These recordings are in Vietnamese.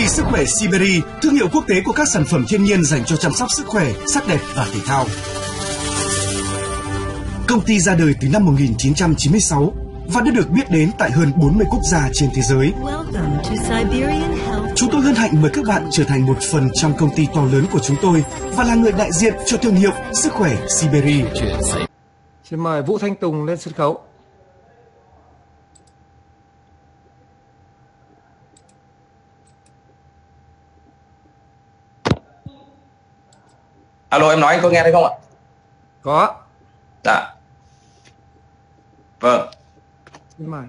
ty sức khỏe Siberia, thương hiệu quốc tế của các sản phẩm thiên nhiên dành cho chăm sóc sức khỏe, sắc đẹp và thể thao. Công ty ra đời từ năm 1996 và đã được biết đến tại hơn 40 quốc gia trên thế giới. Chúng tôi hân hạnh mời các bạn trở thành một phần trong công ty to lớn của chúng tôi và là người đại diện cho thương hiệu sức khỏe Siberia. Xin mời Vũ Thanh Tùng lên sân khấu. Alo, em nói anh có nghe thấy không ạ? Có. Dạ. Vâng. Xin mời.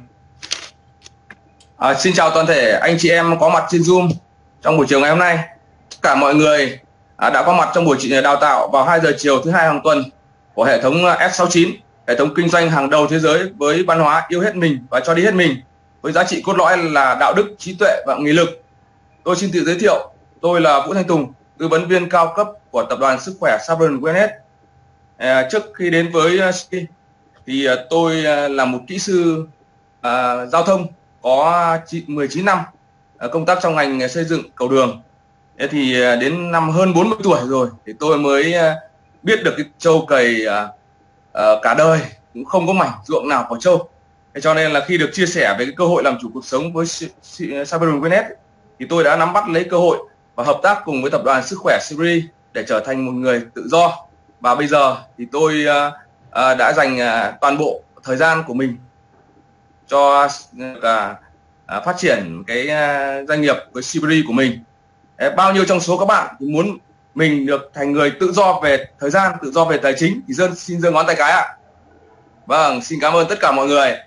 Xin chào toàn thể anh chị em có mặt trên Zoom trong buổi chiều ngày hôm nay. Tất cả mọi người đã có mặt trong buổi đào tạo vào 2 giờ chiều thứ hai hàng tuần của hệ thống S69, hệ thống kinh doanh hàng đầu thế giới với văn hóa yêu hết mình và cho đi hết mình, với giá trị cốt lõi là đạo đức, trí tuệ và nghị lực. Tôi xin tự giới thiệu, tôi là Vũ Thanh Tùng, tư vấn viên cao cấp của tập đoàn sức khỏe Cyber Wellness. Trước khi đến với thì tôi là một kỹ sư giao thông có 19 năm công tác trong ngành xây dựng cầu đường. Thế thì đến năm hơn 40 tuổi rồi thì tôi mới biết được cái trâu cày cả đời cũng không có mảnh ruộng nào có trâu. Thế cho nên là khi được chia sẻ về cái cơ hội làm chủ cuộc sống với Cyber Wellness thì tôi đã nắm bắt lấy cơ hội và hợp tác cùng với tập đoàn sức khỏe Siberia để trở thành một người tự do. Và bây giờ thì tôi đã dành toàn bộ thời gian của mình cho phát triển cái doanh nghiệp với Siberia của mình. Bao nhiêu trong số các bạn thì muốn mình được thành người tự do về thời gian, tự do về tài chính thì xin giơ ngón tay cái ạ. Vâng, xin cảm ơn tất cả mọi người.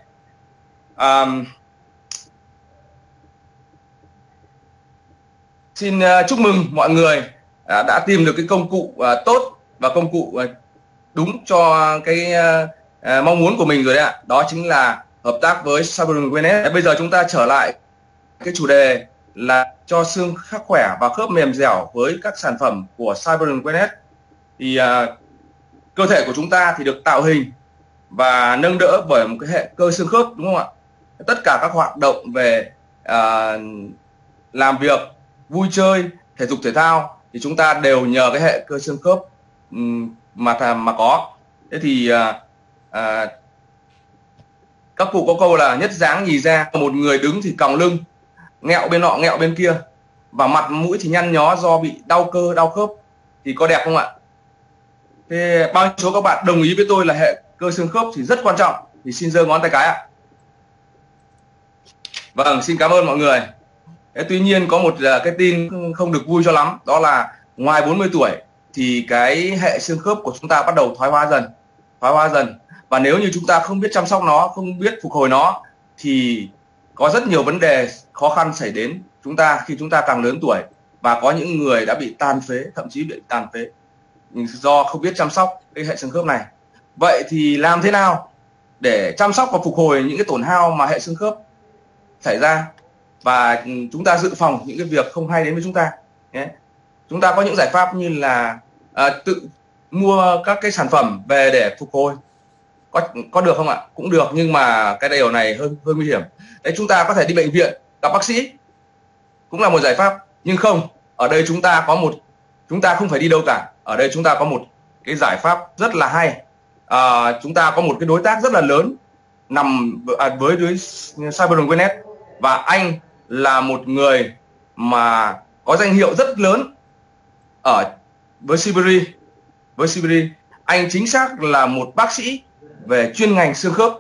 Xin chúc mừng mọi người đã tìm được cái công cụ tốt và công cụ đúng cho cái mong muốn của mình rồi đấy ạ. Đó chính là hợp tác với Cyber Wellness. Bây giờ chúng ta trở lại cái chủ đề là cho xương khắc khỏe và khớp mềm dẻo với các sản phẩm của Cyber Wellness. Thì cơ thể của chúng ta thì được tạo hình và nâng đỡ bởi một cái hệ cơ xương khớp, đúng không ạ? Tất cả các hoạt động về làm việc, vui chơi, thể dục thể thao thì chúng ta đều nhờ cái hệ cơ xương khớp mà có. Thế thì các cụ có câu là nhất dáng nhì ra, một người đứng thì còng lưng, nghẹo bên nọ nghẹo bên kia, và mặt mũi thì nhăn nhó do bị đau cơ đau khớp, thì có đẹp không ạ? Thế bao nhiêu số các bạn đồng ý với tôi là hệ cơ xương khớp thì rất quan trọng, thì xin giơ ngón tay cái ạ. Vâng, xin cảm ơn mọi người. Tuy nhiên có một cái tin không được vui cho lắm, đó là ngoài 40 tuổi thì cái hệ xương khớp của chúng ta bắt đầu thoái hóa dần. Và nếu như chúng ta không biết chăm sóc nó, không biết phục hồi nó thì có rất nhiều vấn đề khó khăn xảy đến chúng ta khi chúng ta càng lớn tuổi, và có những người đã bị tàn phế, thậm chí bị tàn phế do không biết chăm sóc cái hệ xương khớp này. Vậy thì làm thế nào để chăm sóc và phục hồi những cái tổn hao mà hệ xương khớp xảy ra, và chúng ta dự phòng những cái việc không hay đến với chúng ta? Chúng ta có những giải pháp như là tự mua các cái sản phẩm về để phục hồi. Có được không ạ? Cũng được, nhưng mà cái điều này hơi nguy hiểm. Đấy, chúng ta có thể đi bệnh viện gặp bác sĩ, cũng là một giải pháp. Nhưng không, ở đây chúng ta không phải đi đâu cả. Ở đây chúng ta có một cái giải pháp rất là hay. Chúng ta có một cái đối tác rất là lớn nằm với Cyber Wellness, và anh là một người mà có danh hiệu rất lớn với Siberia. Anh chính xác là một bác sĩ về chuyên ngành xương khớp,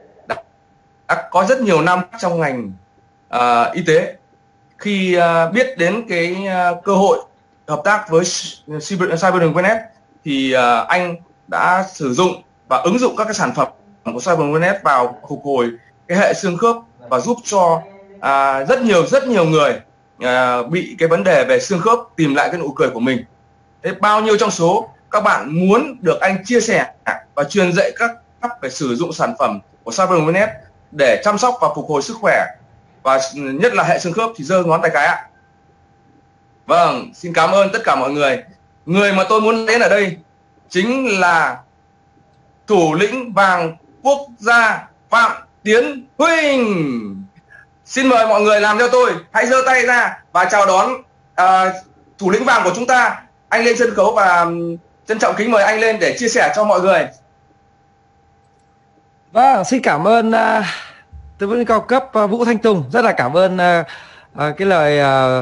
đã có rất nhiều năm trong ngành y tế. Khi biết đến cái cơ hội hợp tác với Cyber Wellness thì anh đã sử dụng và ứng dụng các cái sản phẩm của Cyber Wellness vào phục hồi cái hệ xương khớp, và giúp cho rất nhiều người bị cái vấn đề về xương khớp tìm lại cái nụ cười của mình. Thế bao nhiêu trong số các bạn muốn được anh chia sẻ và truyền dạy các cách phải sử dụng sản phẩm của Cyber Wellness để chăm sóc và phục hồi sức khỏe, và nhất là hệ xương khớp, thì giơ ngón tay cái ạ. Vâng, xin cảm ơn tất cả mọi người. Người mà tôi muốn đến ở đây chính là thủ lĩnh vàng quốc gia Phạm Tiến Huỳnh. Xin mời mọi người làm theo tôi, hãy giơ tay ra và chào đón thủ lĩnh vàng của chúng ta. Anh lên sân khấu và trân trọng kính mời anh lên để chia sẻ cho mọi người. Vâng, xin cảm ơn tư vấn cao cấp Vũ Thanh Tùng. Rất là cảm ơn cái lời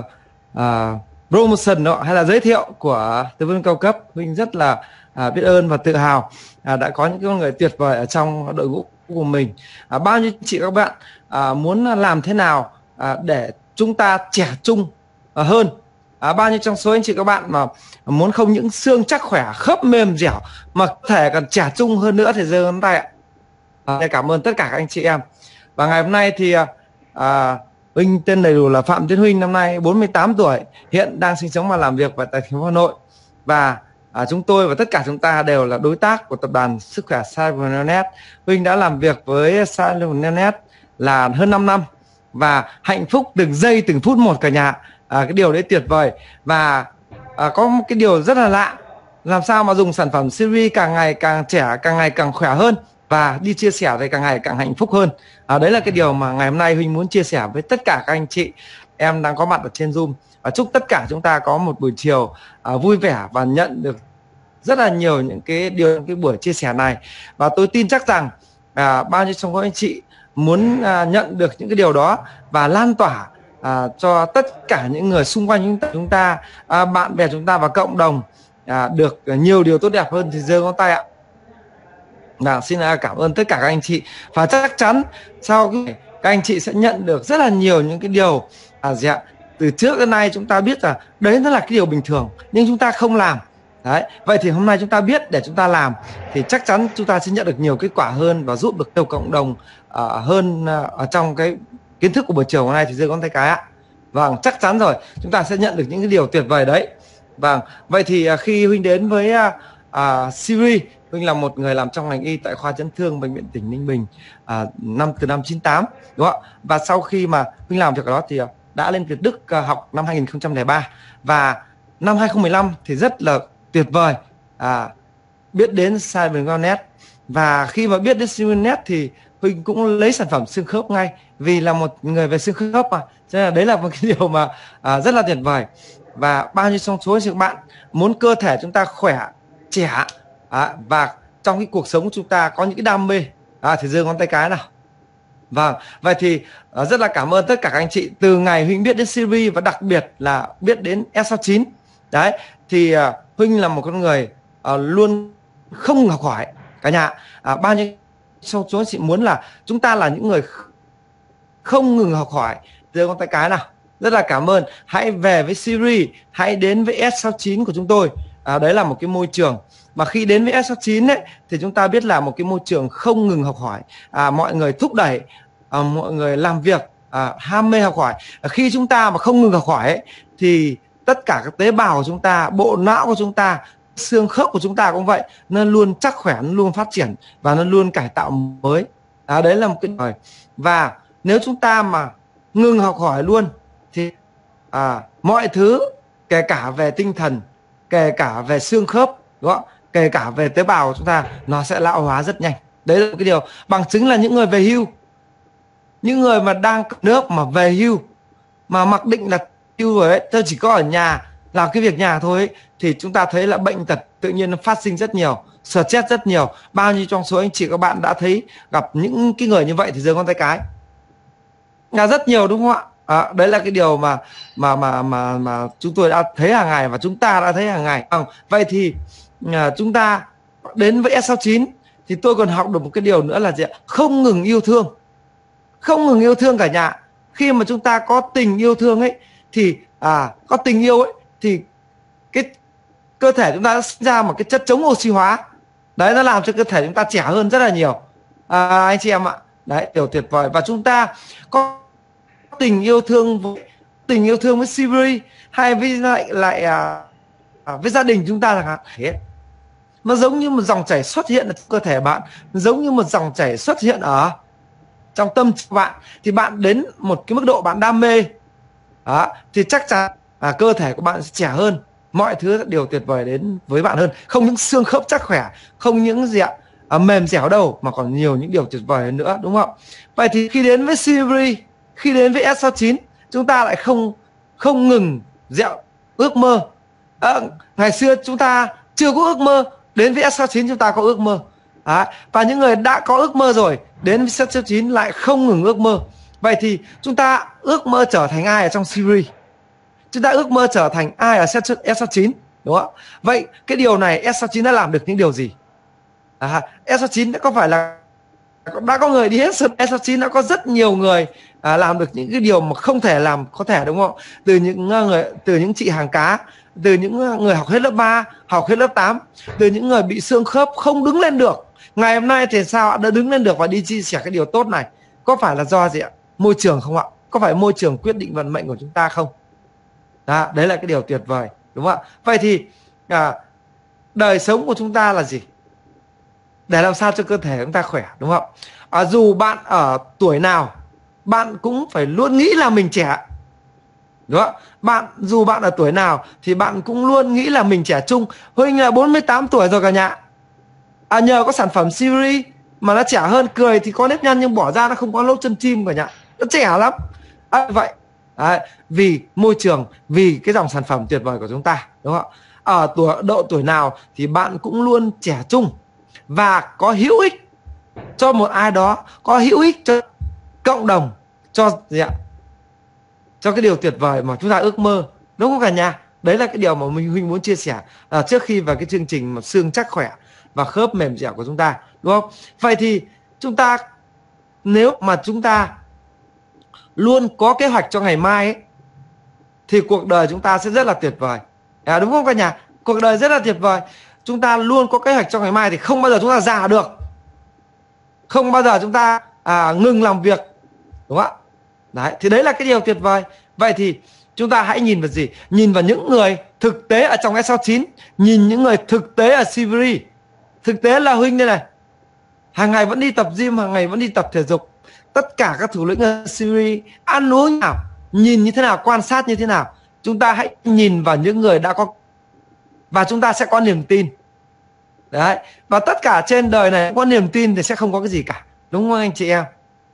promotion đó, hay là giới thiệu của tư vấn cao cấp. Huynh rất là biết ơn và tự hào đã có những con người tuyệt vời ở trong đội ngũ của mình. Bao nhiêu chị các bạn muốn làm thế nào để chúng ta trẻ trung hơn. Bao nhiêu trong số anh chị các bạn mà muốn không những xương chắc khỏe, khớp mềm dẻo mà thể còn trẻ trung hơn nữa thì giơ ngón tay ạ. Cảm ơn tất cả các anh chị em. Và ngày hôm nay thì Huynh tên đầy đủ là Phạm Tiến Huynh, năm nay 48 tuổi, hiện đang sinh sống và làm việc tại thành phố Hà Nội. Và chúng tôi và tất cả chúng ta đều là đối tác của tập đoàn Sức khỏe Cybernet. Huynh đã làm việc với Cybernet là hơn 5 năm và hạnh phúc từng giây từng phút một cả nhà. Cái điều đấy tuyệt vời. Và có một cái điều rất là lạ, làm sao mà dùng sản phẩm Siri càng ngày càng trẻ, càng ngày càng khỏe hơn và đi chia sẻ thì càng ngày càng hạnh phúc hơn. Đấy là cái điều mà ngày hôm nay Huynh muốn chia sẻ với tất cả các anh chị em đang có mặt ở trên Zoom. Chúc tất cả chúng ta có một buổi chiều vui vẻ và nhận được rất là nhiều những cái điều, những cái buổi chia sẻ này. Và tôi tin chắc rằng bao nhiêu trong các anh chị muốn nhận được những cái điều đó và lan tỏa cho tất cả những người xung quanh chúng ta, bạn bè chúng ta và cộng đồng được nhiều điều tốt đẹp hơn thì giơ ngón tay ạ. Xin cảm ơn tất cả các anh chị. Và chắc chắn sau các anh chị sẽ nhận được rất là nhiều những cái điều từ trước đến nay chúng ta biết là đấy nó là cái điều bình thường nhưng chúng ta không làm. Đấy, vậy thì hôm nay chúng ta biết để chúng ta làm thì chắc chắn chúng ta sẽ nhận được nhiều kết quả hơn và giúp được nhiều cộng đồng hơn ở trong cái kiến thức của buổi chiều hôm nay thì giơ ngón tay cái ạ. Vâng, chắc chắn rồi, chúng ta sẽ nhận được những cái điều tuyệt vời đấy. Vâng, vậy thì khi Huynh đến với Siri, Huynh là một người làm trong ngành y tại khoa chấn thương bệnh viện tỉnh Ninh Bình từ năm 98, đúng không ạ? Và sau khi mà Huynh làm việc ở đó thì đã lên Việt Đức học năm 2003 và năm 2015 thì rất là tuyệt vời biết đến Cybernet. Và khi mà biết đến Cybernet thì Huynh cũng lấy sản phẩm xương khớp ngay, vì là một người về xương khớp mà, cho nên là đấy là một cái điều mà rất là tuyệt vời. Và bao nhiêu trong số các bạn muốn cơ thể chúng ta khỏe, trẻ và trong cái cuộc sống của chúng ta có những cái đam mê thì giơ ngón tay cái nào. Vâng, vậy thì rất là cảm ơn tất cả các anh chị. Từ ngày Huynh biết đến Siri và đặc biệt là biết đến S69 đấy, thì Huynh là một con người luôn không ngừng học hỏi cả nhà. Bao nhiêu trong số chị muốn là chúng ta là những người không ngừng học hỏi, giơ ngón tay cái nào. Rất là cảm ơn. Hãy về với Siri, hãy đến với S69 của chúng tôi. Đấy là một cái môi trường mà khi đến với S69 ấy, thì chúng ta biết là một cái môi trường không ngừng học hỏi. Mọi người thúc đẩy, mọi người làm việc, ham mê học hỏi. Khi chúng ta mà không ngừng học hỏi ấy, thì tất cả các tế bào của chúng ta, bộ não của chúng ta, xương khớp của chúng ta cũng vậy, nó luôn chắc khỏe, nó luôn phát triển và nó luôn cải tạo mới. Đấy là một cái lời. Và nếu chúng ta mà ngừng học hỏi luôn thì mọi thứ, kể cả về tinh thần, kể cả về xương khớp, đúng không? Kể cả về tế bào của chúng ta, nó sẽ lão hóa rất nhanh. Đấy là cái điều bằng chứng là những người về hưu, những người mà đang nước mà về hưu mà mặc định là hưu rồi ấy, tôi chỉ có ở nhà làm cái việc nhà thôi ấy, thì chúng ta thấy là bệnh tật tự nhiên nó phát sinh rất nhiều, stress rất nhiều. Bao nhiêu trong số anh chị các bạn đã thấy gặp những cái người như vậy thì giơ ngón tay cái. Là rất nhiều, đúng không ạ? Đấy là cái điều mà chúng tôi đã thấy hàng ngày và chúng ta đã thấy hàng ngày. Vậy thì chúng ta đến với S69 thì tôi còn học được một cái điều nữa là gì ạ? Không ngừng yêu thương. Không ngừng yêu thương cả nhà. Khi mà chúng ta có tình yêu thương ấy thì có tình yêu ấy thì cái cơ thể chúng ta đã sinh ra một cái chất chống oxy hóa. Đấy, nó làm cho cơ thể chúng ta trẻ hơn rất là nhiều. Anh chị em ạ. Đấy, điều tuyệt vời. Và chúng ta có tình yêu thương với Siri hay với lại với gia đình chúng ta chẳng hạn. Nó giống như một dòng chảy xuất hiện ở trong cơ thể bạn, giống như một dòng chảy xuất hiện ở trong tâm trí bạn, thì bạn đến một cái mức độ bạn đam mê thì chắc chắn cơ thể của bạn sẽ trẻ hơn, mọi thứ đều tuyệt vời đến với bạn hơn. Không những xương khớp chắc khỏe, không những gì ạ mềm dẻo đâu, mà còn nhiều những điều tuyệt vời hơn nữa, đúng không? Vậy thì khi đến với Siri, khi đến với S69, chúng ta lại không ngừng gieo ước mơ. Ngày xưa chúng ta chưa có ước mơ, đến với S69 chúng ta có ước mơ. Và những người đã có ước mơ rồi đến với S69 lại không ngừng ước mơ. Vậy thì chúng ta ước mơ trở thành ai ở trong series? Chúng ta ước mơ trở thành ai ở S69, đúng không? Vậy cái điều này S69 đã làm được những điều gì? S69 đã có phải là đã có người đi hết S69, đã có rất nhiều người làm được những cái điều mà không thể làm có thể, đúng không? Từ những chị hàng cá, từ những người học hết lớp 3, học hết lớp 8, từ những người bị xương khớp không đứng lên được. Ngày hôm nay thì sao đã đứng lên được và đi chia sẻ cái điều tốt này? Có phải là do gì ạ? Môi trường không ạ? Có phải môi trường quyết định vận mệnh của chúng ta không? Đấy là cái điều tuyệt vời, đúng không ạ? Vậy thì đời sống của chúng ta là gì? Để làm sao cho cơ thể chúng ta khỏe, đúng không? Dù bạn ở tuổi nào, bạn cũng phải luôn nghĩ là mình trẻ, đúng không? Dù bạn ở tuổi nào thì bạn cũng luôn nghĩ là mình trẻ trung. Huỳnh là 48 tuổi rồi cả nhà. Nhờ có sản phẩm series mà nó trẻ hơn, cười thì có nếp nhăn nhưng bỏ ra nó không có lỗ chân chim cả nhà. Nó trẻ lắm. Vậy vì môi trường, vì cái dòng sản phẩm tuyệt vời của chúng ta, đúng không? Ở độ tuổi nào thì bạn cũng luôn trẻ trung và có hữu ích cho một ai đó, có hữu ích cho cộng đồng, cho gì ạ? Cho cái điều tuyệt vời mà chúng ta ước mơ, đúng không cả nhà? Đấy là cái điều mà Huỳnh muốn chia sẻ trước khi vào cái chương trình mà xương chắc khỏe và khớp mềm dẻo của chúng ta, đúng không? Vậy thì chúng ta, nếu mà chúng ta luôn có kế hoạch cho ngày mai ấy, thì cuộc đời chúng ta sẽ rất là tuyệt vời, đúng không cả nhà? Cuộc đời rất là tuyệt vời. Chúng ta luôn có kế hoạch cho ngày mai thì không bao giờ chúng ta già được, không bao giờ chúng ta ngừng làm việc, đúng không ạ? Đấy, thì đấy là cái điều tuyệt vời. Vậy thì chúng ta hãy nhìn vào gì? Nhìn vào những người thực tế ở trong S69, nhìn những người thực tế ở series. Thực tế là Huỳnh đây này, hàng ngày vẫn đi tập gym, hàng ngày vẫn đi tập thể dục. Tất cả các thủ lĩnh ở series ăn uống nào, nhìn như thế nào, quan sát như thế nào. Chúng ta hãy nhìn vào những người đã có, và chúng ta sẽ có niềm tin. Đấy, và tất cả trên đời này có niềm tin thì sẽ không có cái gì cả, đúng không anh chị em?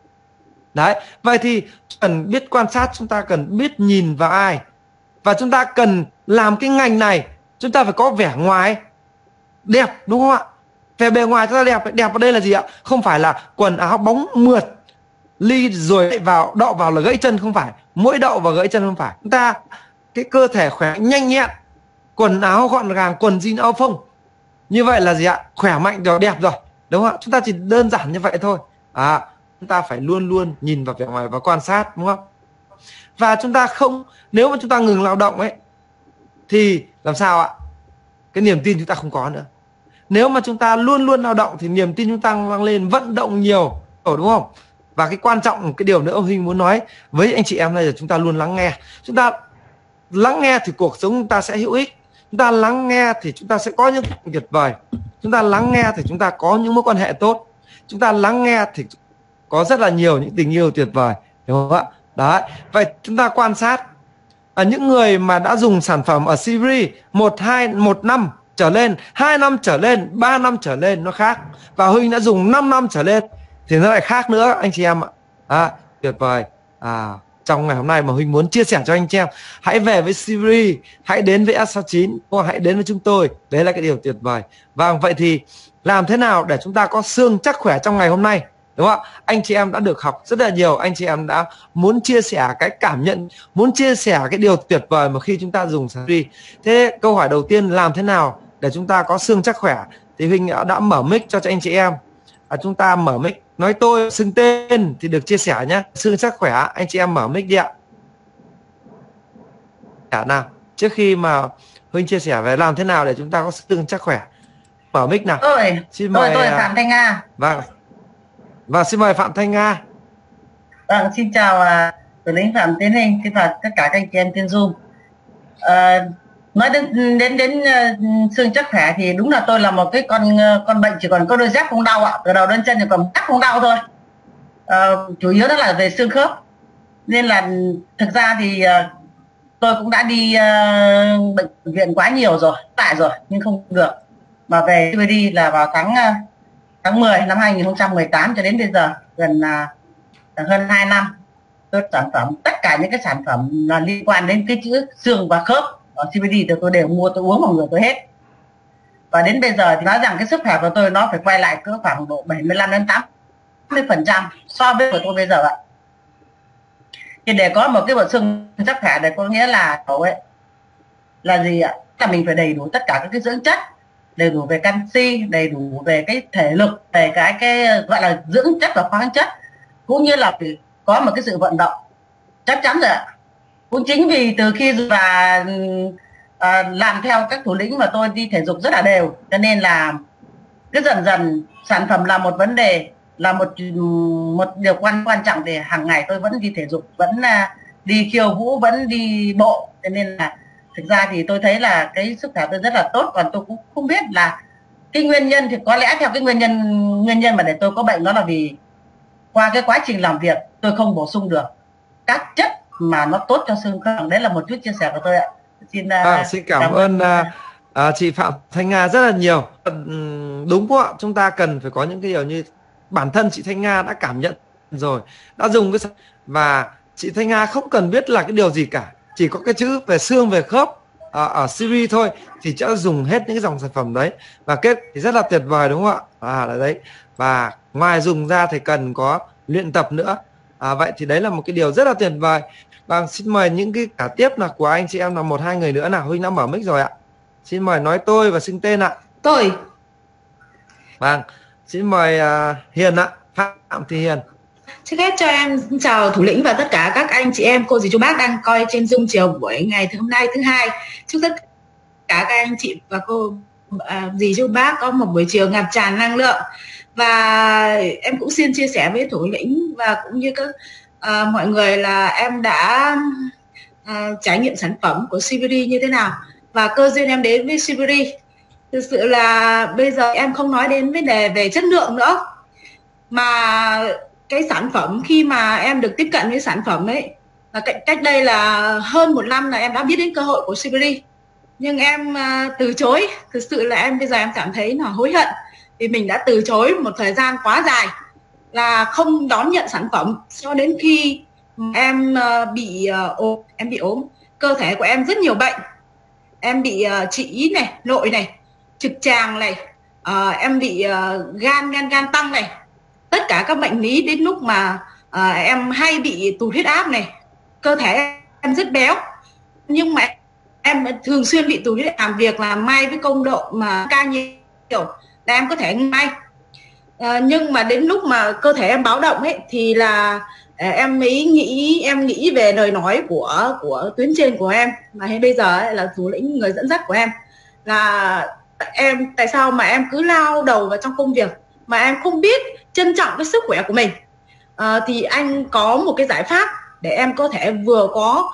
Đấy, vậy thì cần biết quan sát, chúng ta cần biết nhìn vào ai. Và chúng ta cần làm cái ngành này, chúng ta phải có vẻ ngoài đẹp, đúng không ạ? Về bề ngoài chúng ta đẹp. Đẹp ở đây là gì ạ? Không phải là quần áo bóng mượt, ly rồi đậu vào là gãy chân, không phải. Mỗi đậu vào gãy chân không phải. Chúng ta cái cơ thể khỏe nhanh nhẹn, quần áo gọn gàng, quần jean áo phông. Như vậy là gì ạ? Khỏe mạnh rồi, đẹp rồi, đúng không ạ? Chúng ta chỉ đơn giản như vậy thôi. Chúng ta phải luôn luôn nhìn vào vẻ ngoài và quan sát, đúng không? Và chúng ta không, nếu mà chúng ta ngừng lao động ấy thì làm sao ạ? Cái niềm tin chúng ta không có nữa. Nếu mà chúng ta luôn luôn lao động thì niềm tin chúng ta tăng lên, vận động nhiều, đúng không? Và cái quan trọng, cái điều nữa ông Huỳnh muốn nói với anh chị em đây là chúng ta luôn lắng nghe. Chúng ta lắng nghe thì cuộc sống chúng ta sẽ hữu ích. Chúng ta lắng nghe thì chúng ta sẽ có những tuyệt vời. Chúng ta lắng nghe thì chúng ta có những mối quan hệ tốt. Chúng ta lắng nghe thì có rất là nhiều những tình yêu tuyệt vời, đúng không ạ? Đấy, vậy chúng ta quan sát những người mà đã dùng sản phẩm ở series 1 năm trở lên, 2 năm trở lên, 3 năm trở lên nó khác. Và Huỳnh đã dùng 5 năm trở lên thì nó lại khác nữa anh chị em ạ. Tuyệt vời. Trong ngày hôm nay mà Huỳnh muốn chia sẻ cho anh chị em, hãy về với series, hãy đến với S69, hoặc hãy đến với chúng tôi. Đấy là cái điều tuyệt vời. Vâng, vậy thì làm thế nào để chúng ta có xương chắc khỏe trong ngày hôm nay, đúng không ạ? Anh chị em đã được học rất là nhiều, anh chị em đã muốn chia sẻ cái cảm nhận, muốn chia sẻ cái điều tuyệt vời mà khi chúng ta dùng series. Thế câu hỏi đầu tiên, làm thế nào để chúng ta có xương chắc khỏe? Thì Huỳnh đã mở mic cho anh chị em. Chúng ta mở mic, nói tôi xưng tên thì được chia sẻ nhé. Xương chắc khỏe, anh chị em mở mic đi ạ. Nào, trước khi mà Huỳnh chia sẻ về làm thế nào để chúng ta có xương chắc khỏe, mở mic nào. Xin mời tôi Phạm Thanh Nga. Vâng, xin mời Phạm Thanh Nga. Vâng, xin chào thủ lĩnh Phạm Tiến Hình, xin chào tất cả các anh chị em trên Zoom. Nói đến xương chắc khỏe thì đúng là tôi là một cái con bệnh chỉ còn có đôi dép không đau ạ, từ đầu đến chân thì còn cắt không đau thôi. Chủ yếu đó là về xương khớp, nên là thực ra thì tôi cũng đã đi bệnh viện quá nhiều rồi, tại rồi nhưng không được. Mà về đi là vào tháng 10 năm 2018 cho đến bây giờ gần hơn 2 năm. Tốt sản phẩm, tất cả những cái sản phẩm là liên quan đến cái chữ xương và khớp ở CBD thì tôi đều mua, tôi uống vào người tôi hết. Và đến bây giờ thì nói rằng cái sức khỏe của tôi nó phải quay lại cỡ khoảng độ 75 đến 80% so với của tôi bây giờ ạ. Thì để có một cái bộ xương chắc khỏe để có nghĩa là ấy là gì ạ? Là mình phải đầy đủ tất cả các cái dưỡng chất, đầy đủ về canxi, đầy đủ về cái thể lực, về cái gọi là dưỡng chất và khoáng chất, cũng như là phải có một cái sự vận động chắc chắn rồi ạ. Cũng chính vì từ khi và làm theo các thủ lĩnh mà tôi đi thể dục rất là đều, cho nên là cứ dần dần sản phẩm là một vấn đề, là một điều quan trọng để hàng ngày tôi vẫn đi thể dục, vẫn đi khiêu vũ, vẫn đi bộ. Cho nên là thực ra thì tôi thấy là cái sức khỏe tôi rất là tốt. Còn tôi cũng không biết là cái nguyên nhân, thì có lẽ theo cái nguyên nhân mà để tôi có bệnh đó là vì qua cái quá trình làm việc tôi không bổ sung được các chất mà nó tốt cho xương khớp. Đấy là một chút chia sẻ của tôi ạ. Xin cảm ơn chị Phạm Thanh Nga rất là nhiều. Đúng không ạ, chúng ta cần phải có những cái điều như bản thân chị Thanh Nga đã cảm nhận rồi, đã dùng cái, và chị Thanh Nga không cần biết là cái điều gì cả, chỉ có cái chữ về xương về khớp ở series thôi thì sẽ dùng hết những cái dòng sản phẩm đấy, và kết thì rất là tuyệt vời, đúng không ạ? Là đấy. Và ngoài dùng ra thì cần có luyện tập nữa. Vậy thì đấy là một cái điều rất là tuyệt vời. Vâng, xin mời những cái cả tiếp là của anh chị em là 1-2 người nữa nào. Huynh đã mở mic rồi ạ. Xin mời nói tôi và xưng tên ạ. Tôi. Vâng, xin mời Hiền ạ. Phạm Thị Hiền. Trước hết cho em chào thủ lĩnh và tất cả các anh chị em, cô dì chú bác đang coi trên Zoom chiều buổi ngày hôm nay thứ hai. Chúc tất cả các anh chị và cô dì chú bác có một buổi chiều ngập tràn năng lượng. Và em cũng xin chia sẻ với thủ lĩnh và cũng như các mọi người là em đã trải nghiệm sản phẩm của CBD như thế nào và cơ duyên em đến với CBD. Thực sự là bây giờ em không nói đến vấn đề về chất lượng nữa, mà cái sản phẩm khi mà em được tiếp cận với sản phẩm ấy là cách đây là hơn 1 năm là em đã biết đến cơ hội của CBD, nhưng em từ chối. Thực sự là em bây giờ em cảm thấy là hối hận vì mình đã từ chối một thời gian quá dài là không đón nhận sản phẩm, cho đến khi em bị ốm, cơ thể của em rất nhiều bệnh. Em bị trĩ này, nội này, trực tràng này, em bị gan tăng này, tất cả các bệnh lý. Đến lúc mà em hay bị tụt huyết áp này, cơ thể em rất béo, nhưng mà em thường xuyên bị tụt huyết áp. Làm việc làm may với công độ mà ca nhiều là em có thể may, nhưng mà đến lúc mà cơ thể em báo động ấy thì là em nghĩ về lời nói của tuyến trên của em, mà bây giờ ấy là thủ lĩnh người dẫn dắt của em, là em tại sao mà em cứ lao đầu vào trong công việc mà em không biết trân trọng cái sức khỏe của mình. Thì anh có một cái giải pháp để em có thể vừa có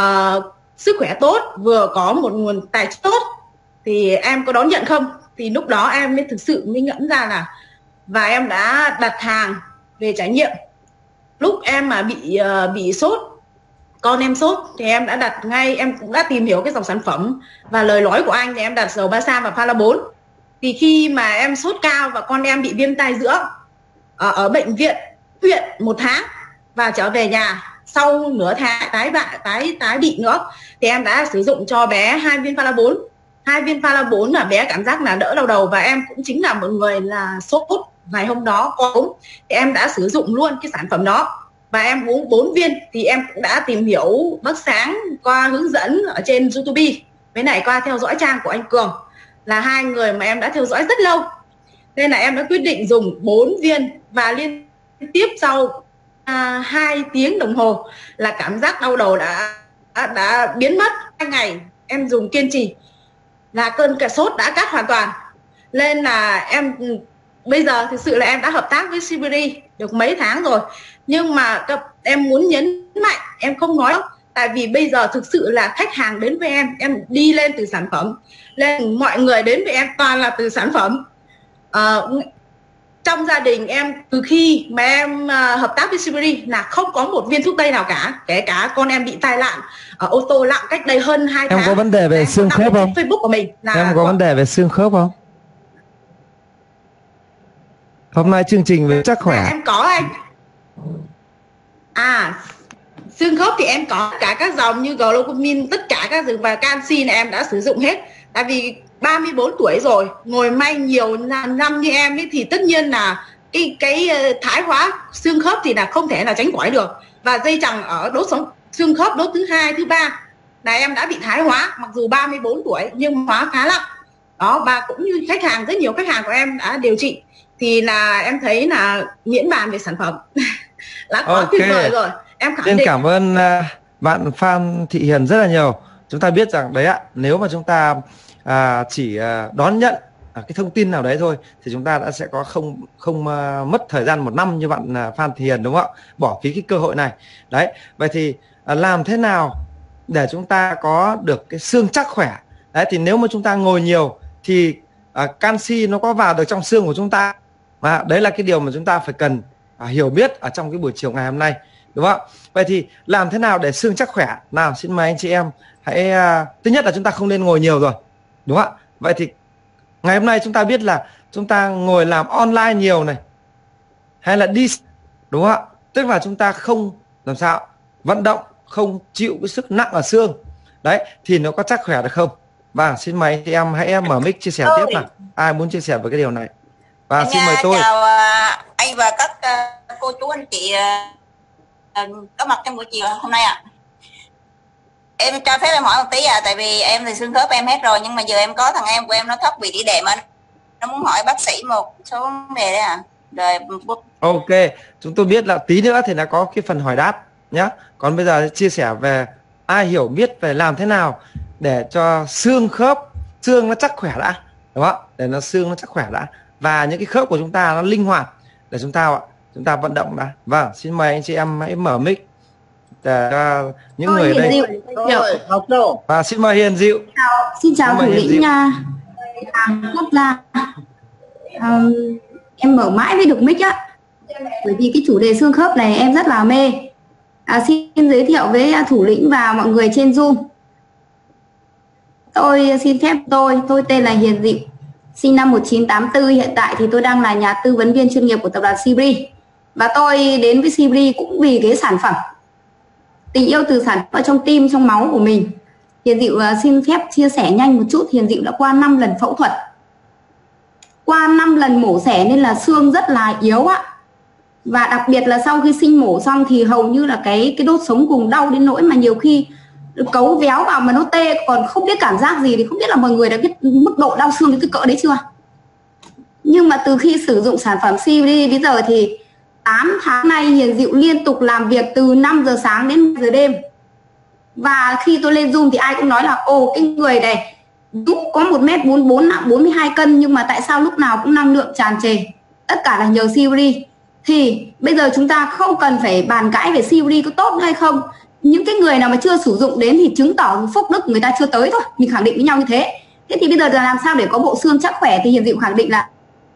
sức khỏe tốt, vừa có một nguồn tài chính tốt, thì em có đón nhận không? Thì lúc đó em mới thực sự mới ngẫm ra là, và em đã đặt hàng về trải nghiệm. Lúc em mà bị sốt, con em sốt thì em đã đặt ngay, em cũng đã tìm hiểu cái dòng sản phẩm và lời nói của anh thì em đặt dầu Balsam và Phala 4. Thì khi mà em sốt cao và con em bị viêm tai giữa ở bệnh viện huyện 1 tháng và trở về nhà sau nửa tháng tái bị nữa, thì em đã sử dụng cho bé 2 viên Phala 4. 2 viên Phala 4 là bé cảm giác là đỡ đau đầu, và em cũng chính là một người là sốt ngày hôm đó có ốm, thì em đã sử dụng luôn cái sản phẩm đó và em uống 4 viên. Thì em cũng đã tìm hiểu bác Sáng qua hướng dẫn ở trên YouTube, với lại qua theo dõi trang của anh Cường, là 2 người mà em đã theo dõi rất lâu, nên là em đã quyết định dùng 4 viên và liên tiếp sau 2 tiếng đồng hồ là cảm giác đau đầu đã biến mất. 2 ngày em dùng kiên trì là cơn sốt đã cắt hoàn toàn. Nên là em bây giờ thực sự là em đã hợp tác với CBD được mấy tháng rồi, nhưng mà em muốn nhấn mạnh, em không nói đâu, tại vì bây giờ thực sự là khách hàng đến với em đi lên từ sản phẩm, nên mọi người đến với em toàn là từ sản phẩm. Trong gia đình em từ khi mà em hợp tác với CBD là không có một viên thuốc tây nào cả, kể cả con em bị tai nạn ở ô tô lặng cách đây hơn 2 tháng. Em có vấn đề về xương khớp không? Facebook của mình là em có vấn đề về xương khớp không? Hôm nay chương trình về chắc khỏe. Em có anh. xương khớp thì em có cả các dòng như glucosamine, tất cả các dòng, và canxi này em đã sử dụng hết. Tại vì 34 tuổi rồi, ngồi may nhiều năm như em ấy, thì tất nhiên là cái thái hóa xương khớp thì là không thể là tránh khỏi được. Và dây chằng ở đốt sống xương khớp đốt thứ 2, thứ 3 là em đã bị thái hóa, mặc dù 34 tuổi nhưng hóa khá nặng. Đó, và cũng như khách hàng, rất nhiều khách hàng của em đã điều trị thì là em thấy là miễn bàn về sản phẩm là có tuyệt vời rồi. Em khẳng định. Cảm ơn bạn Phan Thị Hiền rất là nhiều. Chúng ta biết rằng đấy ạ, nếu mà chúng ta chỉ đón nhận cái thông tin nào đấy thôi thì chúng ta đã sẽ có không mất thời gian 1 năm như bạn Phan Thị Hiền, đúng không ạ? Bỏ phí cái cơ hội này. Đấy, vậy thì làm thế nào để chúng ta có được cái xương chắc khỏe? Đấy, thì nếu mà chúng ta ngồi nhiều thì canxi nó có vào được trong xương của chúng ta. Và đấy là cái điều mà chúng ta phải cần hiểu biết ở trong cái buổi chiều ngày hôm nay, đúng không? Vậy thì làm thế nào để xương chắc khỏe? Nào, xin mời anh chị em hãy thứ nhất là chúng ta không nên ngồi nhiều rồi, đúng không ạ? Vậy thì ngày hôm nay chúng ta biết là chúng ta ngồi làm online nhiều này, hay là đi, đúng không ạ? Tức là chúng ta không làm sao vận động, không chịu cái sức nặng ở xương. Đấy, thì nó có chắc khỏe được không? Và xin mời anh chị em hãy mở mic chia sẻ tiếp nào. Ai muốn chia sẻ về cái điều này? Và xin mời tôi. Chào anh và các cô chú anh chị có mặt trong buổi chiều hôm nay ạ. Em cho phép em hỏi một tí tại vì em thì xương khớp em hết rồi, nhưng mà giờ em có thằng em của em nó thấp bị đĩa đệm, nó muốn hỏi bác sĩ một số vấn đề đấy Rồi. Ok, chúng tôi biết là tí nữa thì nó có cái phần hỏi đáp nhá. Còn bây giờ chia sẻ về ai hiểu biết về làm thế nào để cho xương khớp, xương nó chắc khỏe đã, đúng không? Để nó xương nó chắc khỏe đã, và những cái khớp của chúng ta nó linh hoạt để chúng ta vận động đã. Vâng, xin mời anh chị em hãy mở mic để những người ở đây. Và xin mời Hiền Diệu. Xin chào thủ lĩnh quốc gia. Em mở mãi mới được mic á, bởi vì cái chủ đề xương khớp này em rất là mê. Xin giới thiệu với thủ lĩnh và mọi người trên Zoom. Tôi xin phép tôi tên là Hiền Diệu, sinh năm 1984. Hiện tại thì tôi đang là nhà tư vấn viên chuyên nghiệp của tập đoàn Sibri. Và tôi đến với Sibri cũng vì cái sản phẩm, tình yêu từ sản phẩm trong tim, trong máu của mình. Hiền Diệu xin phép chia sẻ nhanh một chút. Hiền Diệu đã qua 5 lần phẫu thuật, qua 5 lần mổ xẻ nên là xương rất là yếu á. Và đặc biệt là sau khi sinh mổ xong thì hầu như là cái đốt sống cùng đau đến nỗi mà nhiều khi cấu véo vào mà nó tê, còn không biết cảm giác gì. Thì không biết là mọi người đã biết mức độ đau xương đến cái cỡ đấy chưa. Nhưng mà từ khi sử dụng sản phẩm Sibri bây giờ thì 8 tháng nay Hiền Diệu liên tục làm việc từ 5 giờ sáng đến 1 giờ đêm. Và khi tôi lên Zoom thì ai cũng nói là ồ, cái người này giúp có 1m44, nặng 42 cân nhưng mà tại sao lúc nào cũng năng lượng tràn trề. Tất cả là nhờ Sibri. Thì bây giờ chúng ta không cần phải bàn cãi về Sibri có tốt hay không. Những cái người nào mà chưa sử dụng đến thì chứng tỏ phúc đức người ta chưa tới thôi. Mình khẳng định với nhau như thế. Thế thì bây giờ là làm sao để có bộ xương chắc khỏe? Thì Hiền Diệu khẳng định là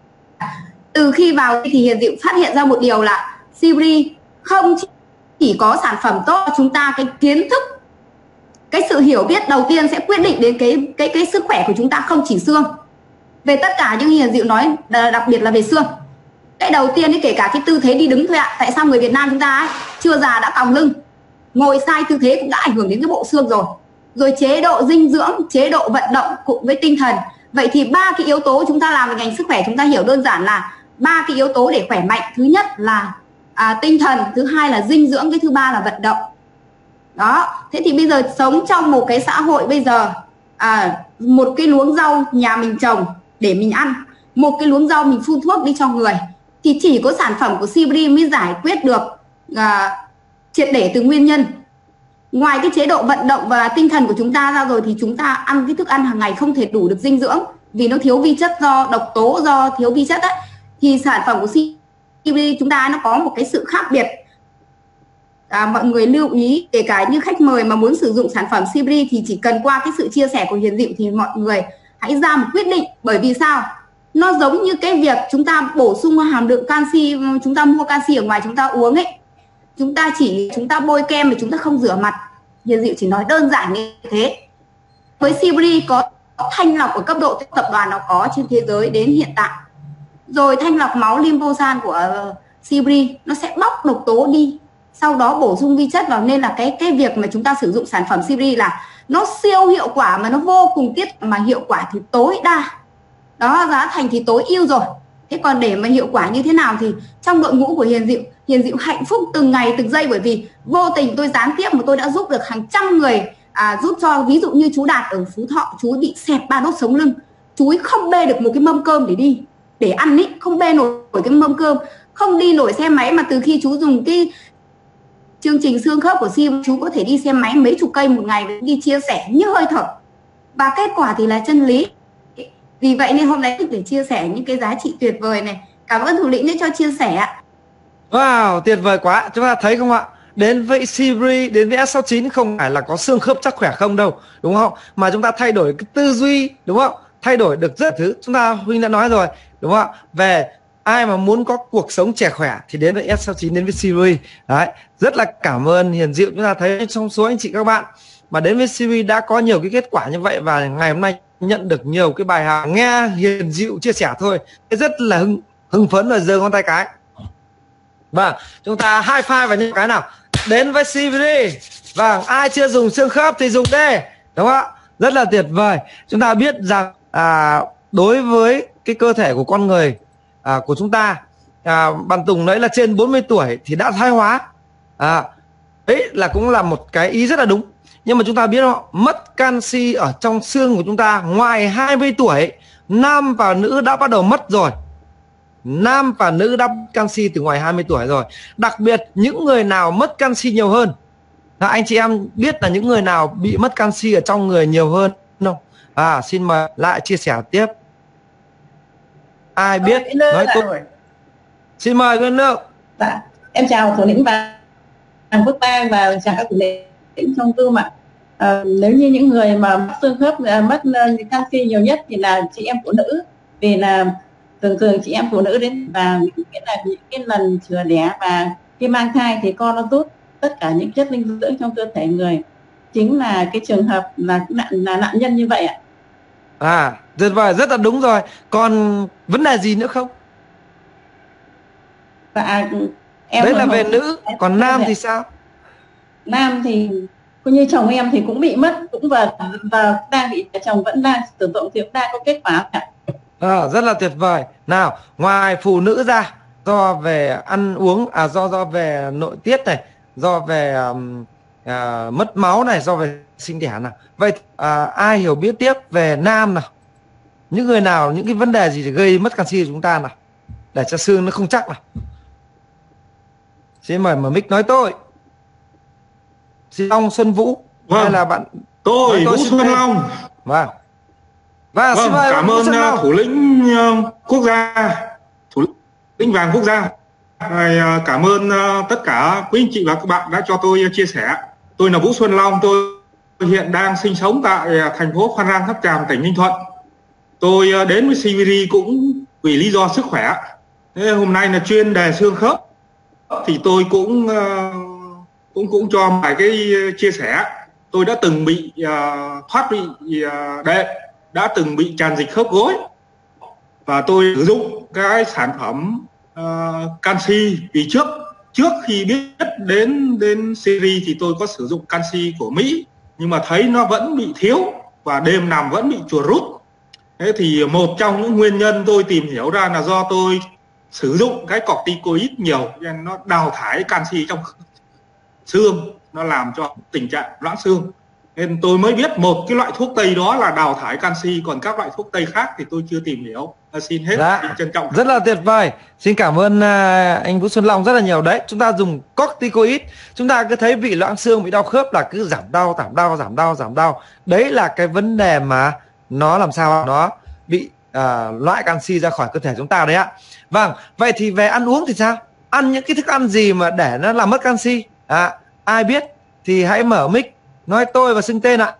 từ khi vào thì Hiền Diệu phát hiện ra một điều là Sibri không chỉ có sản phẩm tốt, chúng ta cái kiến thức, cái sự hiểu biết đầu tiên sẽ quyết định đến cái sức khỏe của chúng ta, không chỉ xương. Về tất cả những Hiền Diệu nói, đặc biệt là về xương. Cái đầu tiên ấy, kể cả cái tư thế đi đứng thôi ạ. Tại sao người Việt Nam chúng ta ấy, chưa già đã còng lưng, ngồi sai tư thế cũng đã ảnh hưởng đến cái bộ xương rồi. Rồi chế độ dinh dưỡng, chế độ vận động cùng với tinh thần. Vậy thì 3 cái yếu tố chúng ta làm về ngành sức khỏe, chúng ta hiểu đơn giản là 3 cái yếu tố để khỏe mạnh. Thứ nhất là tinh thần, thứ hai là dinh dưỡng, cái thứ ba là vận động. Đó, thế thì bây giờ sống trong một cái xã hội bây giờ một cái luống rau nhà mình trồng để mình ăn, một cái luống rau mình phun thuốc đi cho người, thì chỉ có sản phẩm của Sibri mới giải quyết được triệt để từ nguyên nhân. Ngoài cái chế độ vận động và tinh thần của chúng ta ra rồi thì chúng ta ăn cái thức ăn hàng ngày không thể đủ được dinh dưỡng vì nó thiếu vi chất, do độc tố, do thiếu vi chất ấy. Thì sản phẩm của Sibri chúng ta nó có một cái sự khác biệt. Mọi người lưu ý, kể cả như khách mời mà muốn sử dụng sản phẩm Sibri thì chỉ cần qua cái sự chia sẻ của Hiền Diệu thì mọi người hãy ra một quyết định. Bởi vì sao? Nó giống như cái việc chúng ta bổ sung hàm lượng canxi, chúng ta mua canxi ở ngoài chúng ta uống ấy. Chúng ta bôi kem mà chúng ta không rửa mặt. Hiền Diệu chỉ nói đơn giản như thế. Với Sibri có thanh lọc ở cấp độ tập đoàn nó có trên thế giới đến hiện tại. Rồi thanh lọc máu Lymphosan của Sibri nó sẽ bóc độc tố đi, sau đó bổ sung vi chất vào, nên là cái việc mà chúng ta sử dụng sản phẩm Sibri là nó siêu hiệu quả mà nó vô cùng tiết, mà hiệu quả thì tối đa đó, giá thành thì tối ưu rồi. Thế còn để mà hiệu quả như thế nào thì trong đội ngũ của Hiền Diệu hạnh phúc từng ngày từng giây, bởi vì vô tình tôi gián tiếp mà tôi đã giúp được hàng trăm người, giúp cho ví dụ như chú Đạt ở Phú Thọ, chú ấy bị xẹp 3 đốt sống lưng, chú ấy không bê được một cái mâm cơm để ăn ý, không bê nổi cái mâm cơm, không đi nổi xe máy, mà từ khi chú dùng cái chương trình xương khớp của Sim, chú có thể đi xe máy mấy chục cây một ngày, đi chia sẻ như hơi thở, và kết quả thì là chân lý. Vì vậy nên hôm nay để chia sẻ những cái giá trị tuyệt vời này. Cảm ơn thủ lĩnh đã cho chia sẻ. Wow, tuyệt vời quá. Chúng ta thấy không ạ? Đến với Sibri, đến với S69 không phải là có xương khớp chắc khỏe không đâu, đúng không? Mà chúng ta thay đổi cái tư duy, đúng không? Thay đổi được rất thứ. Chúng ta Huynh đã nói rồi, đúng không ạ? Về ai mà muốn có cuộc sống trẻ khỏe thì đến với S69, đến với Sibri. Đấy, rất là cảm ơn Hiền Diệu. Chúng ta thấy trong số anh chị các bạn mà đến với Sibri đã có nhiều cái kết quả như vậy, và ngày hôm nay nhận được nhiều cái bài học, nghe Hiền Diệu chia sẻ thôi rất là hưng phấn rồi, giơ ngón tay cái. Vâng, chúng ta high five vào những cái nào. Đến với Sibri. Vâng, ai chưa dùng xương khớp thì dùng đi, đúng không ạ? Rất là tuyệt vời. Chúng ta biết rằng đối với cái cơ thể của con người của chúng ta, bạn Tùng đấy là trên 40 tuổi thì đã thoái hóa. Đấy là cũng là một cái ý rất là đúng. Nhưng mà chúng ta biết không, mất canxi ở trong xương của chúng ta ngoài 20 tuổi, nam và nữ đã bắt đầu mất rồi. Nam và nữ đã mất canxi từ ngoài 20 tuổi rồi. Đặc biệt những người nào mất canxi nhiều hơn, anh chị em biết là những người nào bị mất canxi ở trong người nhiều hơn không? Xin mời lại chia sẻ tiếp. Ai biết nói tốt. Xin mời Nguyên Nước. Dạ, em chào thủ lĩnh và Phước Bang và chào các thủ lĩnh trong Zoom ạ. Nếu như những người mà mất xương khớp, mất canxi nhiều nhất thì là chị em phụ nữ, vì là thường chị em phụ nữ đến và nghĩa là những cái lần chữa đẻ và khi mang thai thì con nó rút tất cả những chất dinh dưỡng trong cơ thể người, chính là cái trường hợp là nạn nhân như vậy ạ. Tuyệt vời, rất là đúng rồi. Còn vấn đề gì nữa không? Em đấy là về nữ, còn nam thì sao? Nam thì cũng như chồng em thì cũng bị mất, cũng và đang bị, chồng vẫn đang sử dụng thì cũng đang có kết quả cả. Rất là tuyệt vời. Nào, ngoài phụ nữ ra, do về ăn uống, do về nội tiết này, do về mất máu này, do về sinh đẻ nào. Vậy ai hiểu biết tiếp về nam nào? Những người nào, những cái vấn đề gì để gây mất canxi của chúng ta nào, để cho xương nó không chắc nào? Xin mời mở mic nói tôi. Xin ông Xuân Vũ. Vâng, hay là bạn tôi Vũ Xuân Long. Vâng, xin mời cảm ơn thủ lĩnh quốc gia, thủ lĩnh vàng quốc gia. Cảm ơn tất cả quý anh chị và các bạn đã cho tôi chia sẻ. Tôi là Vũ Xuân Long, tôi hiện đang sinh sống tại thành phố Phan Rang Tháp Chàm, tỉnh Ninh Thuận. Tôi đến với CVD cũng vì lý do sức khỏe. Thế hôm nay là chuyên đề xương khớp thì tôi cũng cho vài cái chia sẻ. Tôi đã từng bị thoát vị đệm, đã từng bị tràn dịch khớp gối, và tôi sử dụng cái sản phẩm canxi. Vì trước khi biết đến series thì tôi có sử dụng canxi của Mỹ, nhưng mà thấy nó vẫn bị thiếu và đêm nằm vẫn bị chuột rút. Thế thì một trong những nguyên nhân tôi tìm hiểu ra là do tôi sử dụng cái corticoid nhiều, nên nó đào thải canxi trong xương, nó làm cho tình trạng loãng xương. Nên tôi mới biết một cái loại thuốc tây đó là đào thải canxi, còn các loại thuốc tây khác thì tôi chưa tìm hiểu. Xin hết, xin trân trọng. Rất là tuyệt vời. Xin cảm ơn anh Vũ Xuân Long rất là nhiều. Đấy, chúng ta dùng corticoid, chúng ta cứ thấy bị loãng xương, bị đau khớp là cứ giảm đau. Đấy là cái vấn đề mà nó làm sao nó bị loại canxi ra khỏi cơ thể chúng ta đấy ạ. Vâng, vậy thì về ăn uống thì sao? Ăn những cái thức ăn gì mà để nó làm mất canxi? Ai biết thì hãy mở mic nói tôi và xưng tên ạ.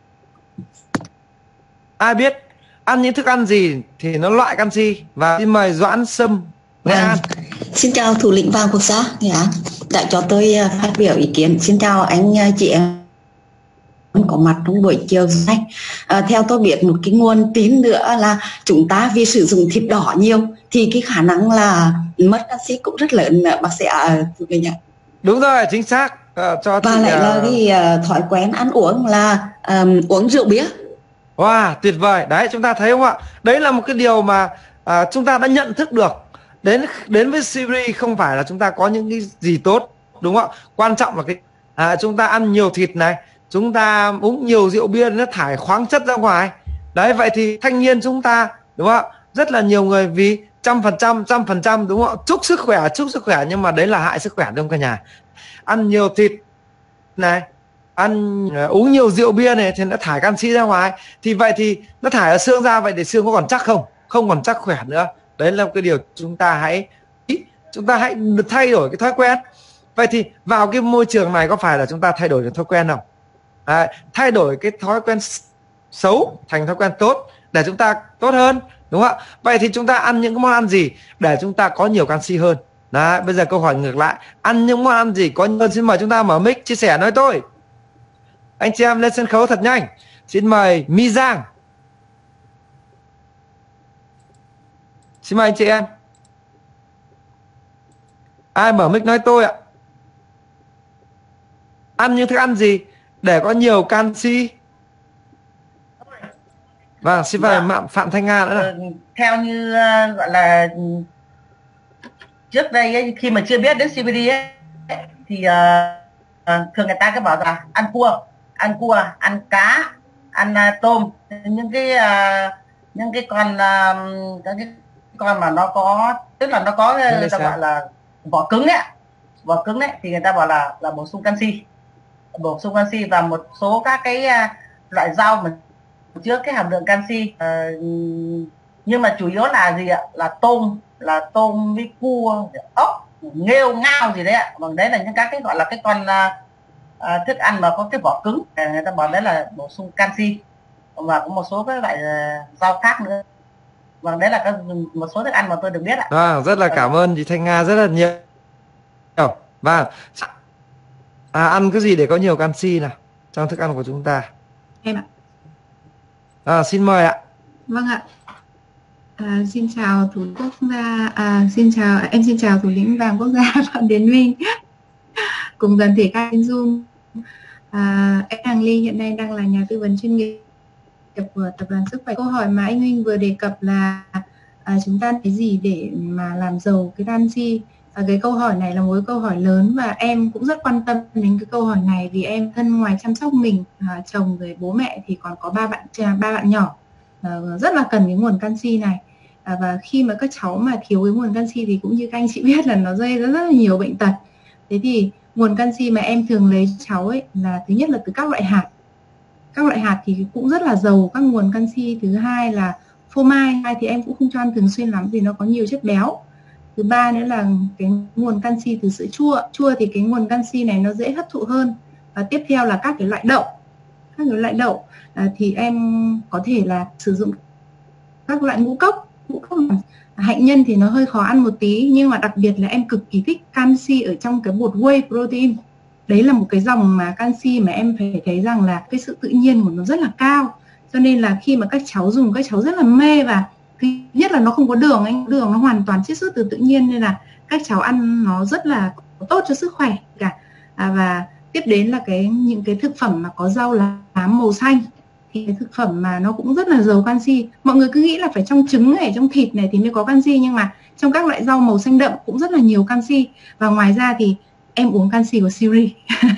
Ai biết ăn những thức ăn gì thì nó loại canxi? Và xin mời Doãn Sâm, Nghệ An. Xin chào thủ lĩnh vàng quốc gia Nghệ An đã cho tôi phát biểu ý kiến. Xin chào anh chị em có mặt trong buổi chiều nay. Theo tôi biết một cái nguồn tin nữa là chúng ta vì sử dụng thịt đỏ nhiều thì cái khả năng là mất canxi cũng rất lớn, bác sĩ Đúng rồi, chính xác. Cho và lại là cái thói quen ăn uống là uống rượu bia. Wow, tuyệt vời. Đấy, chúng ta thấy không ạ? Đấy là một cái điều mà chúng ta đã nhận thức được. Đến với Sibri không phải là chúng ta có những cái gì tốt, đúng không ạ? Quan trọng là chúng ta ăn nhiều thịt này, chúng ta uống nhiều rượu bia, nó thải khoáng chất ra ngoài. Đấy, vậy thì thanh niên chúng ta, đúng không ạ? Rất là nhiều người vì 100%, đúng không ạ? Chúc sức khỏe, nhưng mà đấy là hại sức khỏe trong cả nhà. Ăn nhiều thịt này, uống nhiều rượu bia này thì nó thải canxi ra ngoài. Thì vậy thì nó thải ở xương ra, vậy thì xương có còn chắc không? Không còn chắc khỏe nữa. Đấy là một cái điều chúng ta hãy thay đổi cái thói quen. Vậy thì vào cái môi trường này có phải là chúng ta thay đổi được thói quen không? Thay đổi cái thói quen xấu thành thói quen tốt để chúng ta tốt hơn, đúng không ạ? Vậy thì chúng ta ăn những cái món ăn gì để chúng ta có nhiều canxi hơn? Đấy, bây giờ câu hỏi ngược lại, ăn những món ăn gì có nhiều hơn? Xin mời chúng ta mở mic chia sẻ nói tôi. Anh chị em lên sân khấu thật nhanh. Xin mời My Giang. Xin mời anh chị em. Ai mở mic nói tôi ạ? Ăn những thức ăn gì để có nhiều canxi? Vâng, xin mời Phạm Thanh Nga nữa nào. Theo như gọi là trước đây ấy, khi mà chưa biết đến CBD ấy, thì thường người ta cứ bảo là ăn cua, ăn cá, ăn tôm, những cái con mà nó có, tức là nó có người ta gọi là vỏ cứng ấy, thì người ta bảo là bổ sung canxi và một số các cái loại rau mà chứa cái hàm lượng canxi, nhưng mà chủ yếu là gì ạ? Là tôm với cua, ốc, nghêu, ngao gì đấy ạ. Vâng, đấy là những các cái gọi là cái con thức ăn mà có cái vỏ cứng, người ta bảo đấy là bổ sung canxi. Và có một số các loại rau khác nữa. Vâng, đấy là một số thức ăn mà tôi được biết ạ. Rất là cảm ơn chị Thanh Nga rất là nhiều. Vâng, ăn cái gì để có nhiều canxi nào trong thức ăn của chúng ta? Em ạ. Xin mời ạ. Vâng ạ. Xin chào thủ quốc gia, xin chào thủ lĩnh vàng quốc gia Phạm Tiến Minh cùng toàn thể các trên Zoom. Em Hằng Ly hiện nay đang là nhà tư vấn chuyên nghiệp của tập đoàn Sức khỏe. Câu hỏi mà anh Huynh vừa đề cập là chúng ta cái gì để mà làm giàu cái canxi? Cái câu hỏi này là một câu hỏi lớn và em cũng rất quan tâm đến cái câu hỏi này, vì em thân ngoài chăm sóc mình, chồng với bố mẹ thì còn có ba bạn nhỏ rất là cần cái nguồn canxi này. Và khi mà các cháu mà thiếu cái nguồn canxi thì cũng như các anh chị biết là nó gây ra rất là nhiều bệnh tật. Thế thì nguồn canxi mà em thường lấy cháu ấy là thứ nhất là từ các loại hạt. Các loại hạt thì cũng rất là giàu các nguồn canxi. Thứ hai là phô mai thì em cũng không cho ăn thường xuyên lắm vì nó có nhiều chất béo. Thứ ba nữa là cái nguồn canxi từ sữa chua thì cái nguồn canxi này nó dễ hấp thụ hơn. Và tiếp theo là các cái loại đậu. Thì em có thể là sử dụng các loại ngũ cốc. Hạnh nhân thì nó hơi khó ăn một tí, nhưng mà đặc biệt là em cực kỳ thích canxi ở trong cái bột whey protein. Đấy là một cái dòng mà canxi mà em phải thấy rằng là cái sự tự nhiên của nó rất là cao. Cho nên là khi mà các cháu dùng, các cháu rất là mê. Và thứ nhất là nó không có đường, đường nó hoàn toàn chiết xuất từ tự nhiên, nên là các cháu ăn nó rất là tốt cho sức khỏe cả. Và tiếp đến là những cái thực phẩm mà có rau lá màu xanh, thì cái thực phẩm mà nó cũng rất là giàu canxi. Mọi người cứ nghĩ là phải trong trứng này, trong thịt này thì mới có canxi, nhưng mà trong các loại rau màu xanh đậm cũng rất là nhiều canxi. Và ngoài ra thì em uống canxi của Sibri.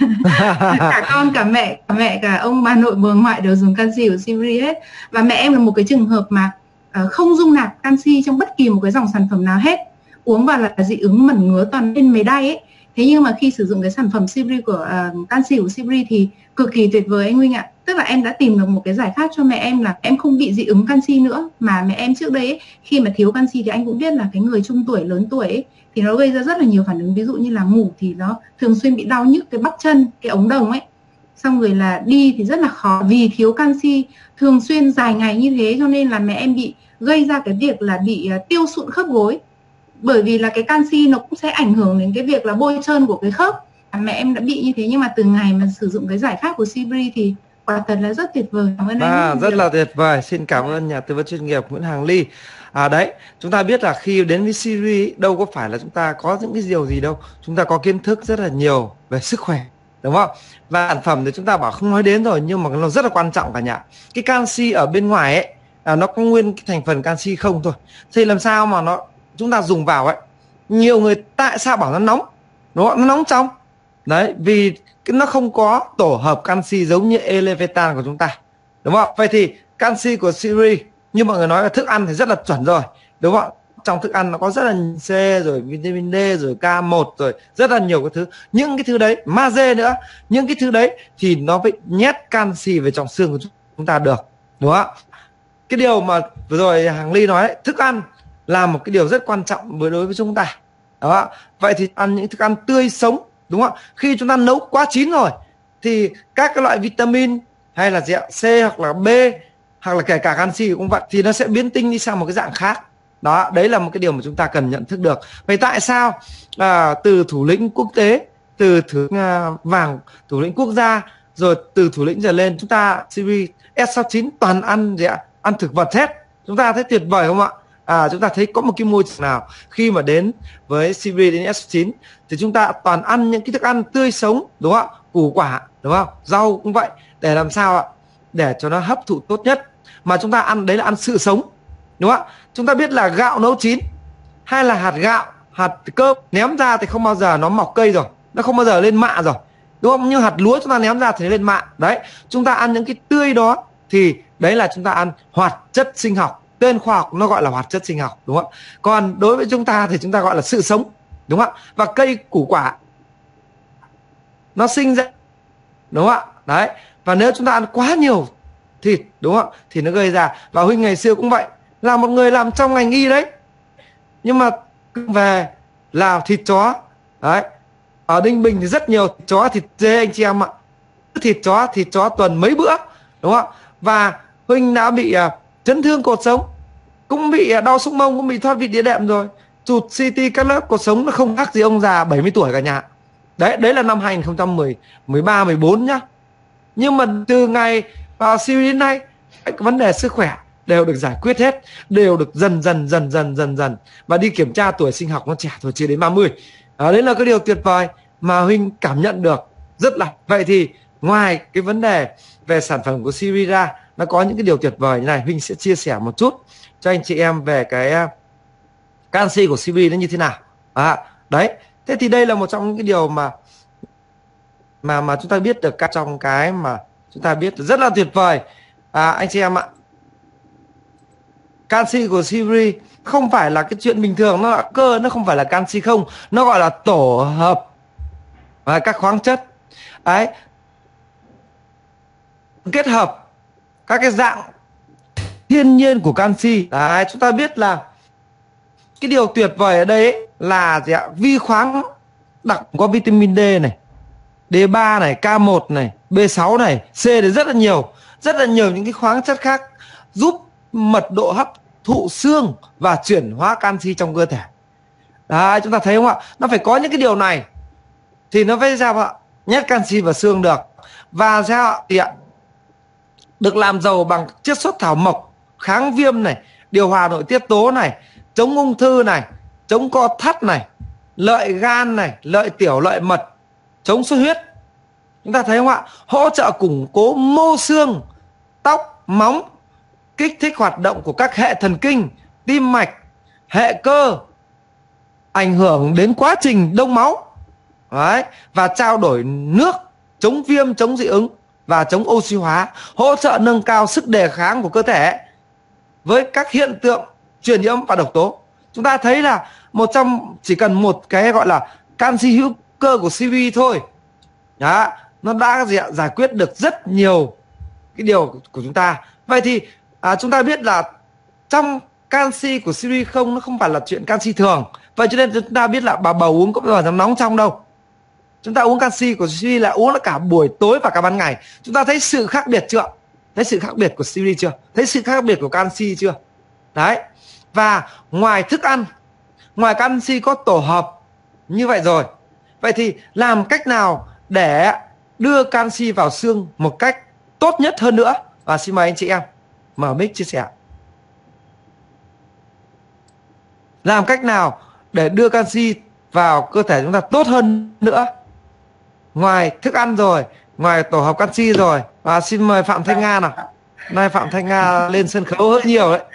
Cả con, cả mẹ, cả ông bà nội, bà ngoại đều dùng canxi của Sibri hết. Và mẹ em là một cái trường hợp mà không dung nạp canxi trong bất kỳ một cái dòng sản phẩm nào hết. Uống vào là dị ứng mẩn ngứa toàn lên mề đay ấy. Thế nhưng mà khi sử dụng cái sản phẩm Sibri của canxi của Sibri thì cực kỳ tuyệt vời anh Huynh ạ. Tức là em đã tìm được một cái giải pháp cho mẹ em là em không bị dị ứng canxi nữa. Mà mẹ em trước đây ấy, khi mà thiếu canxi thì anh cũng biết là cái người trung tuổi, lớn tuổi ấy, thì nó gây ra rất là nhiều phản ứng. Ví dụ như là ngủ thì nó thường xuyên bị đau nhức cái bắp chân, cái ống đồng ấy. Xong rồi là đi thì rất là khó vì thiếu canxi thường xuyên dài ngày như thế, cho nên là mẹ em bị gây ra cái việc là bị tiêu sụn khớp gối. Bởi vì là cái canxi nó cũng sẽ ảnh hưởng đến cái việc là bôi trơn của cái khớp. Mẹ em đã bị như thế, nhưng mà từ ngày mà sử dụng cái giải pháp của Sibri thì quả thật là rất tuyệt vời. Cảm ơn anh rất là tuyệt vời. Xin cảm ơn nhà tư vấn chuyên nghiệp Nguyễn Hàng Ly. Đấy, chúng ta biết là khi đến với Siri đâu có phải là chúng ta có những cái điều gì đâu, chúng ta có kiến thức rất là nhiều về sức khỏe, đúng không? Và sản phẩm thì chúng ta bảo không nói đến rồi, nhưng mà nó rất là quan trọng cả nhà. Cái canxi ở bên ngoài ấy nó có nguyên cái thành phần canxi không thôi, thì làm sao mà chúng ta dùng vào ấy, nhiều người tại sao bảo nó nóng, đúng không? Nó nóng trong đấy, vì nó không có tổ hợp canxi giống như Elevetan của chúng ta, đúng không? Vậy thì canxi của Siri như mọi người nói là thức ăn thì rất là chuẩn rồi, đúng không? Trong thức ăn nó có rất là C rồi vitamin D rồi K1 rồi rất là nhiều cái thứ, những cái thứ đấy, magie nữa, những cái thứ đấy thì nó phải nhét canxi về trong xương của chúng ta được, đúng không? Cái điều mà vừa rồi Hàng Ly nói đấy, thức ăn là một cái điều rất quan trọng đối với chúng ta, đó. Vậy thì ăn những thức ăn tươi sống, đúng không? Khi chúng ta nấu quá chín rồi thì các cái loại vitamin hay là C hoặc là B hoặc là kể cả canxi cũng vậy, thì nó sẽ biến tinh đi sang một cái dạng khác. Đó, đấy là một cái điều mà chúng ta cần nhận thức được. Vậy tại sao từ thủ lĩnh quốc tế, từ vàng thủ lĩnh quốc gia, rồi từ thủ lĩnh trở lên, chúng ta Siri S69 toàn ăn gì ạ? Ăn thực vật hết. Chúng ta thấy tuyệt vời không ạ? Chúng ta thấy có một cái môi trường nào khi mà đến với Siri đến S9 thì chúng ta toàn ăn những cái thức ăn tươi sống, đúng không? Củ quả, đúng không? Rau cũng vậy, để làm sao ạ? Để cho nó hấp thụ tốt nhất. Mà chúng ta ăn đấy là ăn sự sống, đúng không ạ? Chúng ta biết là gạo nấu chín hay là hạt gạo, hạt cơm ném ra thì không bao giờ nó mọc cây rồi, nó không bao giờ lên mạ rồi, đúng không? Như hạt lúa chúng ta ném ra thì nó lên mạ. Đấy, chúng ta ăn những cái tươi đó thì đấy là chúng ta ăn hoạt chất sinh học. Tên khoa học nó gọi là hoạt chất sinh học, đúng không? Còn đối với chúng ta thì chúng ta gọi là sự sống, đúng không? Và cây củ quả nó sinh ra, đúng không ạ? Đấy, và nếu chúng ta ăn quá nhiều thịt, đúng không? Thì nó gây ra. Và Huynh ngày xưa cũng vậy, là một người làm trong ngành y đấy, nhưng mà về là thịt chó đấy. Ở Ninh Bình thì rất nhiều thịt chó, thịt dê anh chị em ạ. Thịt chó tuần mấy bữa, đúng không? Và Huynh đã bị chấn thương cột sống, cũng bị đau xúc mông, cũng bị thoát vị đĩa đệm rồi, chụp CT các lớp cột sống, nó không khác gì ông già 70 tuổi cả nhà. Đấy là năm 2013, 14 nhá. Nhưng mà từ ngày vào Siri đến nay, cái vấn đề sức khỏe đều được giải quyết hết, đều được dần. Và đi kiểm tra tuổi sinh học nó trẻ thôi, chưa đến 30. Đấy là cái điều tuyệt vời mà Huynh cảm nhận được rất là. Vậy thì ngoài cái vấn đề về sản phẩm của Siri ra, nó có những cái điều tuyệt vời như này. Huynh sẽ chia sẻ một chút cho anh chị em về cái canxi của Siri nó như thế nào. Đấy, thế thì đây là một trong những cái điều mà chúng ta biết được trong cái mà chúng ta biết rất là tuyệt vời. Anh chị em ạ, canxi của Siri không phải là cái chuyện bình thường, nó là cơ, nó không phải là canxi không, nó gọi là tổ hợp các khoáng chất đấy, kết hợp các cái dạng thiên nhiên của canxi. Đấy, chúng ta biết là cái điều tuyệt vời ở đây ấy là gì ạ? Vi khoáng đặc có vitamin D này, D3 này, K1 này, B6 này, C thì rất là nhiều những cái khoáng chất khác giúp mật độ hấp thụ xương và chuyển hóa canxi trong cơ thể. Đấy, chúng ta thấy không ạ? Nó phải có những cái điều này thì nó phải sao ạ? Nhét canxi vào xương được. Và sao ạ? Thì ạ, được làm giàu bằng chiết xuất thảo mộc, kháng viêm này, điều hòa nội tiết tố này, chống ung thư này, chống co thắt này, lợi gan này, lợi tiểu, lợi mật, chống xuất huyết. Chúng ta thấy không ạ? Hỗ trợ củng cố mô xương, tóc, móng, kích thích hoạt động của các hệ thần kinh, tim mạch, hệ cơ, ảnh hưởng đến quá trình đông máu. Đấy, và trao đổi nước, chống viêm, chống dị ứng và chống oxy hóa, hỗ trợ nâng cao sức đề kháng của cơ thể với các hiện tượng truyền nhiễm và độc tố. Chúng ta thấy là chỉ cần một cái gọi là canxi hữu cơ của Siri thôi, đó, nó đã giải quyết được rất nhiều cái điều của chúng ta. Vậy thì chúng ta biết là trong canxi của Siri không, nó không phải là chuyện canxi thường. Vậy cho nên chúng ta biết là bà bầu uống có bao giờ nóng trong đâu. Chúng ta uống canxi của Siri là uống cả buổi tối và cả ban ngày. Chúng ta thấy sự khác biệt chưa? Thấy sự khác biệt của Siri chưa? Thấy sự khác biệt của canxi chưa? Đấy. Và ngoài thức ăn, ngoài canxi có tổ hợp như vậy rồi, vậy thì làm cách nào để đưa canxi vào xương một cách tốt nhất hơn nữa? Và xin mời anh chị em mở mic chia sẻ. Làm cách nào để đưa canxi vào cơ thể chúng ta tốt hơn nữa? Ngoài thức ăn rồi, ngoài tổ hợp canxi rồi. Và xin mời Phạm Thanh Nga nào. Nay Phạm Thanh Nga lên sân khấu hơi nhiều đấy.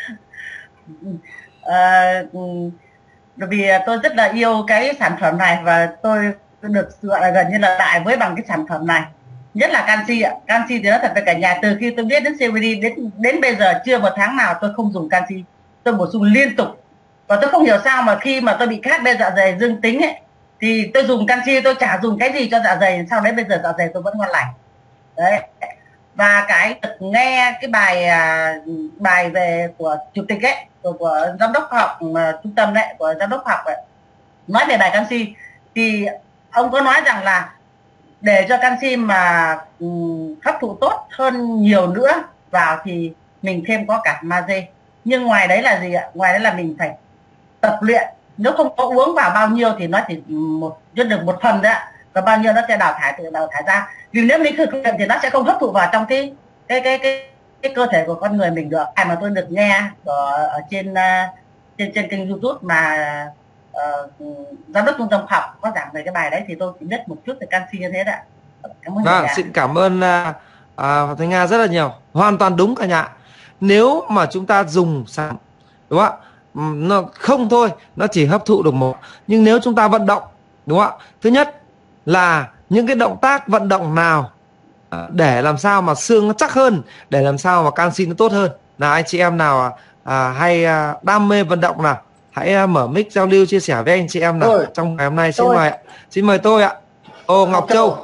Bởi vì tôi rất là yêu cái sản phẩm này và tôi được gọi là gần như là đại với bằng cái sản phẩm này, nhất là canxi ạ. Canxi thì nói thật với cả nhà, từ khi tôi biết đến CBD đến bây giờ chưa một tháng nào tôi không dùng canxi, tôi bổ sung liên tục. Và tôi không hiểu sao mà khi mà tôi bị cát bên dạ dày dương tính ấy, thì tôi dùng canxi tôi chả dùng cái gì cho dạ dày, sau đấy bây giờ dạ dày tôi vẫn ngon lành đấy. Và cái nghe cái bài về của chủ tịch ấy, của giám đốc học trung tâm đấy, của giám đốc học ấy, nói về bài canxi thì ông có nói rằng là để cho canxi mà hấp thụ tốt hơn nhiều nữa vào thì mình thêm có cả magie. Nhưng ngoài đấy là gì ạ? Ngoài đấy là mình phải tập luyện. Nếu không có uống vào bao nhiêu thì nó chỉ được một phần đấy ạ, và bao nhiêu nó sẽ tự đào thải ra. Vì nếu mình thực hiện thì nó sẽ không hấp thụ vào trong cái cơ thể của con người mình được. Mà tôi được nghe ở trên kênh YouTube mà giám đốc trung tâm học có giảng về cái bài đấy thì tôi chỉ biết một chút về canxi như thế đấy. Vâng, xin cảm ơn Phạm Thanh Nga rất là nhiều. Hoàn toàn đúng cả nhà. Nếu mà chúng ta dùng sản, đúng không ạ, nó không thôi, nó chỉ hấp thụ được một. Nhưng nếu chúng ta vận động, đúng không ạ, thứ nhất là những cái động tác vận động nào để làm sao mà xương nó chắc hơn, để làm sao mà canxi nó tốt hơn. Nào anh chị em nào hay đam mê vận động nào, hãy mở mic giao lưu chia sẻ với anh chị em nào trong ngày hôm nay. Xin mời tôi ạ. Ngọc Châu.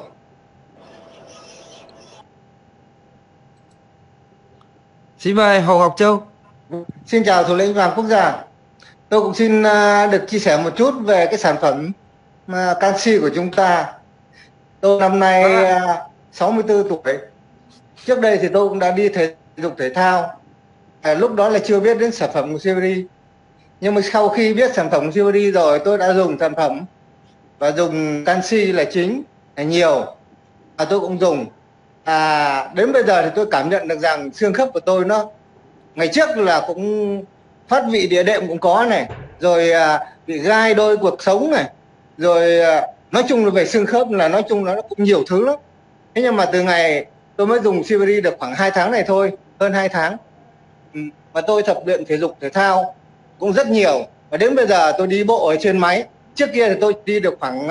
Xin mời Hồ Ngọc Châu. Xin chào thủ lĩnh Vàng Quốc Gia. Tôi cũng xin được chia sẻ một chút về cái sản phẩm canxi của chúng ta. Tôi năm nay 64 tuổi. Trước đây thì tôi cũng đã đi thể dục thể thao. Lúc đó là chưa biết đến sản phẩm của CBD. Nhưng mà sau khi biết sản phẩm CBD rồi, tôi đã dùng sản phẩm và dùng canxi là chính, là nhiều. Tôi cũng dùng. Đến bây giờ thì tôi cảm nhận được rằng xương khớp của tôi nó ngày trước là cũng phát vị địa đệm cũng có này, rồi bị gai đôi cuộc sống này, rồi nói chung là về xương khớp là nói chung là nó cũng nhiều thứ lắm. Thế nhưng mà từ ngày tôi mới dùng CBD được khoảng 2 tháng này thôi, hơn 2 tháng, mà tôi tập luyện thể dục thể thao cũng rất nhiều. Và đến bây giờ tôi đi bộ ở trên máy. Trước kia thì tôi đi được khoảng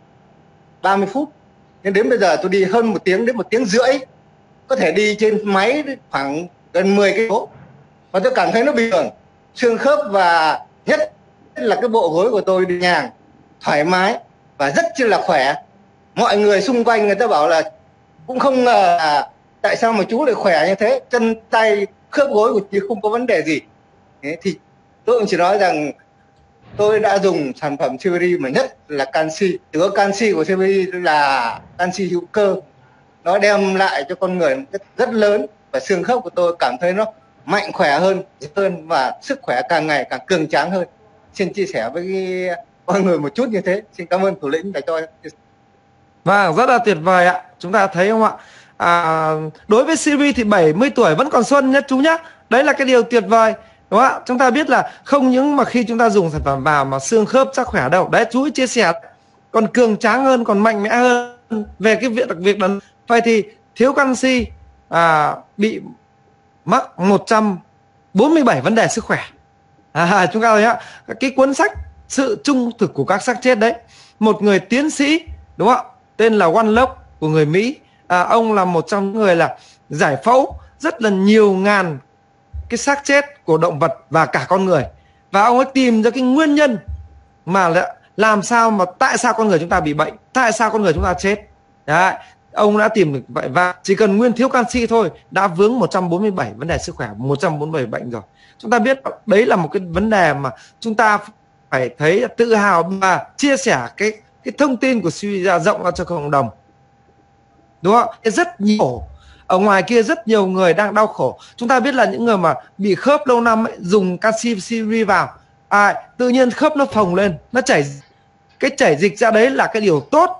30 phút, nhưng đến bây giờ tôi đi hơn 1 tiếng đến 1 tiếng rưỡi, có thể đi trên máy khoảng gần 10 cây số. Và tôi cảm thấy nó bình thường, xương khớp và nhất là cái bộ gối của tôi đi nhàng, thoải mái và rất chi là khỏe. Mọi người xung quanh người ta bảo là cũng không ngờ tại sao mà chú lại khỏe như thế, chân tay khớp gối của chú không có vấn đề gì. Thế thì tôi cũng chỉ nói rằng tôi đã dùng sản phẩm CBD mà nhất là canxi. Chứa canxi của CBD là canxi hữu cơ, nó đem lại cho con người rất lớn, và xương khớp của tôi cảm thấy nó mạnh khỏe hơn và sức khỏe càng ngày càng cường tráng hơn. Xin chia sẻ với mọi người một chút như thế. Xin cảm ơn thủ lĩnh đã cho. Vâng, rất là tuyệt vời ạ. Chúng ta thấy không ạ? Đối với CBD thì 70 tuổi vẫn còn xuân nhé chú nhé. Đấy là cái điều tuyệt vời. Đúng không ạ? Chúng ta biết là không những mà khi chúng ta dùng sản phẩm vào mà xương khớp chắc khỏe đâu. Đấy, chú ấy chia sẻ còn cường tráng hơn, còn mạnh mẽ hơn về cái việc đặc biệt là vậy thì thiếu canxi bị mắc 147 vấn đề sức khỏe. Chúng ta thấy ạ, cái cuốn sách Sự Trung Thực của Các Xác Chết đấy, một người tiến sĩ, đúng không ạ, tên là Wanlock của người Mỹ. Ông là một trong những người là giải phẫu rất là nhiều ngàn cái xác chết của động vật và cả con người, và ông ấy tìm ra cái nguyên nhân mà làm sao mà tại sao con người chúng ta bị bệnh, tại sao con người chúng ta chết. Đấy, ông đã tìm được vậy, và chỉ cần nguyên thiếu canxi thôi đã vướng 147 vấn đề sức khỏe, 147 bệnh rồi. Chúng ta biết đấy là một cái vấn đề mà chúng ta phải thấy tự hào và chia sẻ cái thông tin của suy ra rộng ra cho cộng đồng, đúng không? Rất nhiều ở ngoài kia rất nhiều người đang đau khổ. Chúng ta biết là những người mà bị khớp lâu năm ấy, dùng canxi CBD vào, tự nhiên khớp nó phồng lên, nó chảy, cái chảy dịch ra đấy là cái điều tốt.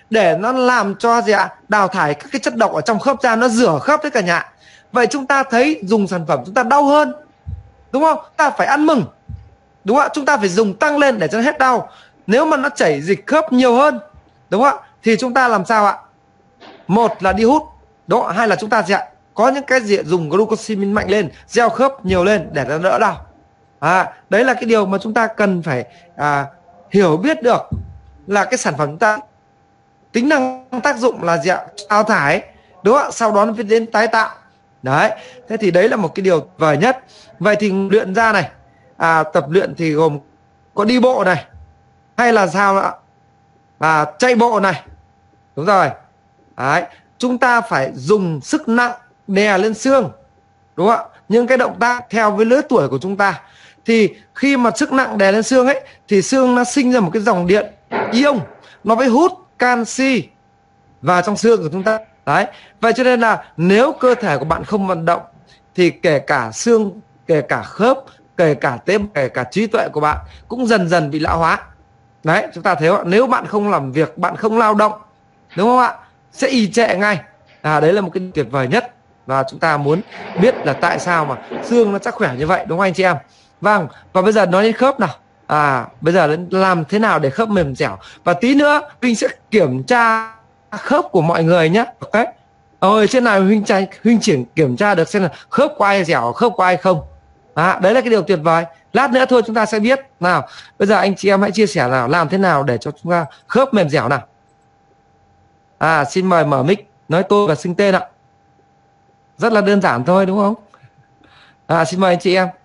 để nó làm cho gì ạ, đào thải các cái chất độc ở trong khớp ra, nó rửa khớp đấy cả nhà. Vậy chúng ta thấy dùng sản phẩm chúng ta đau hơn, đúng không? Ta phải ăn mừng, đúng không ạ? Chúng ta phải dùng tăng lên để cho nó hết đau. Nếu mà nó chảy dịch khớp nhiều hơn, đúng không ạ, thì chúng ta làm sao ạ? Một là đi hút, đúng không? Hai là chúng ta gì ạ, có những cái gì dùng glucosamine mạnh lên, gieo khớp nhiều lên để nó đỡ đau. Đấy là cái điều mà chúng ta cần phải hiểu biết được, là cái sản phẩm chúng ta tính năng tác dụng là gì ạ, đào thải, đúng không ạ, sau đó nó phải đến tái tạo. Đấy, thế thì đấy là một cái điều tuyệt vời nhất. Vậy thì luyện ra này, tập luyện thì gồm có đi bộ này, hay là sao ạ, chạy bộ này, đúng rồi. Đấy, chúng ta phải dùng sức nặng đè lên xương, đúng không ạ? Những cái động tác theo với lứa tuổi của chúng ta, thì khi mà sức nặng đè lên xương ấy, thì xương nó sinh ra một cái dòng điện ion, nó phải hút canxi vào trong xương của chúng ta. Đấy, vậy cho nên là nếu cơ thể của bạn không vận động thì kể cả xương, kể cả khớp, kể cả tế, kể cả trí tuệ của bạn cũng dần dần bị lão hóa. Đấy, chúng ta thấy không? Nếu bạn không làm việc, bạn không lao động, đúng không ạ, sẽ ì trệ ngay. Đấy là một cái tuyệt vời nhất. Và chúng ta muốn biết là tại sao mà xương nó chắc khỏe như vậy, đúng không anh chị em? Vâng, và bây giờ nói đến khớp nào. Bây giờ làm thế nào để khớp mềm dẻo. Và tí nữa Huynh sẽ kiểm tra khớp của mọi người nhé. Okay. Trên nào Huynh chỉ kiểm tra được xem là khớp của ai dẻo, khớp của ai không. Đấy là cái điều tuyệt vời. Lát nữa thôi chúng ta sẽ biết. Nào, bây giờ anh chị em hãy chia sẻ nào, làm thế nào để cho chúng ta khớp mềm dẻo nào. Xin mời mở mic, nói tôi và xưng tên ạ. Rất là đơn giản thôi, đúng không? Xin mời anh chị em.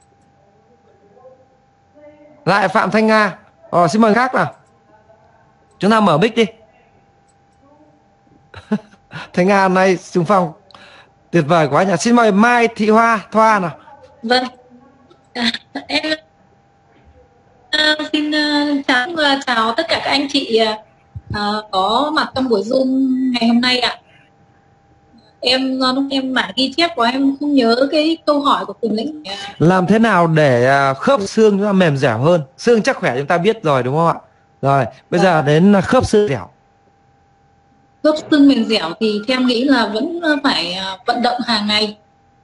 Lại Phạm Thanh Nga. Xin mời khác nào. Chúng ta mở mic đi. Thanh Nga hôm nay xung phong tuyệt vời quá nhỉ. Xin mời Mai Thị Thoa nào. Vâng. Em xin chào tất cả các anh chị có mặt trong buổi Zoom ngày hôm nay ạ. Lúc em mãi ghi chép của em không nhớ cái câu hỏi của Tùng Lĩnh. Làm thế nào để khớp xương chúng ta mềm dẻo hơn? Xương chắc khỏe chúng ta biết rồi, đúng không ạ? Rồi, bây giờ đến khớp xương dẻo. Khớp xương mềm dẻo thì theo em nghĩ là vẫn phải vận động hàng ngày,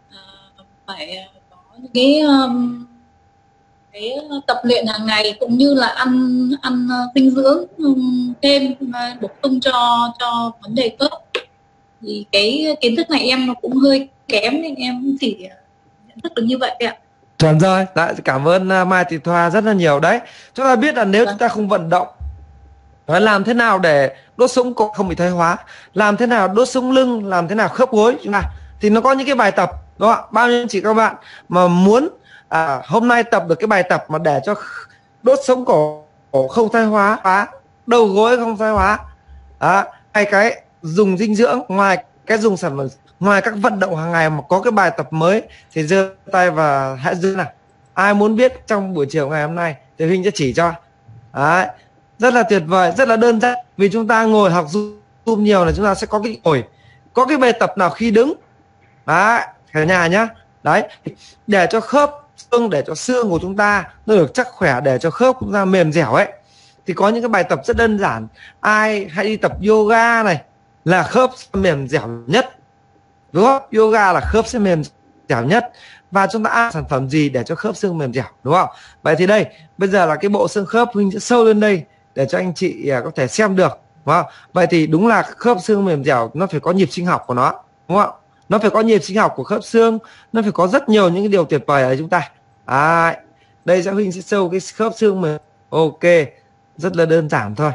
phải có những cái tập luyện hàng ngày, cũng như là ăn dinh dưỡng thêm, bổ sung cho vấn đề khớp. Thì cái kiến thức này em nó cũng hơi kém nên em chỉ nhận thức được như vậy ạ. Chuẩn rồi. Đấy, cảm ơn Mai Thị Thoa rất là nhiều. Đấy, chúng ta biết là nếu chúng ta không vận động, làm thế nào để đốt sống cổ không bị thoái hóa, làm thế nào đốt sống lưng, làm thế nào khớp gối chúng ta, thì nó có những cái bài tập, đúng không ạ? Bao nhiêu anh chị các bạn mà muốn hôm nay tập được cái bài tập mà để cho đốt sống cổ không thoái hóa, đầu gối không thoái hóa, hay cái dùng dinh dưỡng, ngoài cái dùng sản phẩm, ngoài các vận động hàng ngày mà có cái bài tập mới thì giơ tay và hãy giơ nào. Ai muốn biết trong buổi chiều ngày hôm nay thì Huynh sẽ chỉ cho. Đấy, rất là tuyệt vời, rất là đơn giản. Vì chúng ta ngồi học Zoom nhiều là chúng ta sẽ có cái ngồi, có cái bài tập nào khi đứng. Đấy, cả nhà nhá. Đấy, để cho khớp xương, để cho xương của chúng ta nó được chắc khỏe, để cho khớp của chúng ta mềm dẻo ấy, thì có những cái bài tập rất đơn giản. Ai hãy đi tập yoga này, là khớp mềm dẻo nhất, đúng không? Yoga là khớp sẽ mềm dẻo nhất. Và chúng ta ăn sản phẩm gì để cho khớp xương mềm dẻo, đúng không? Vậy thì đây, bây giờ là cái bộ xương khớp Huynh sẽ sâu lên đây để cho anh chị có thể xem được, đúng không? Vậy thì đúng là khớp xương mềm dẻo nó phải có nhịp sinh học của nó, đúng không? Nó phải có nhịp sinh học của khớp xương, nó phải có rất nhiều những cái điều tuyệt vời ở chúng ta. Đây sẽ Huynh sẽ sâu cái khớp xương mềm. Ok, rất là đơn giản thôi.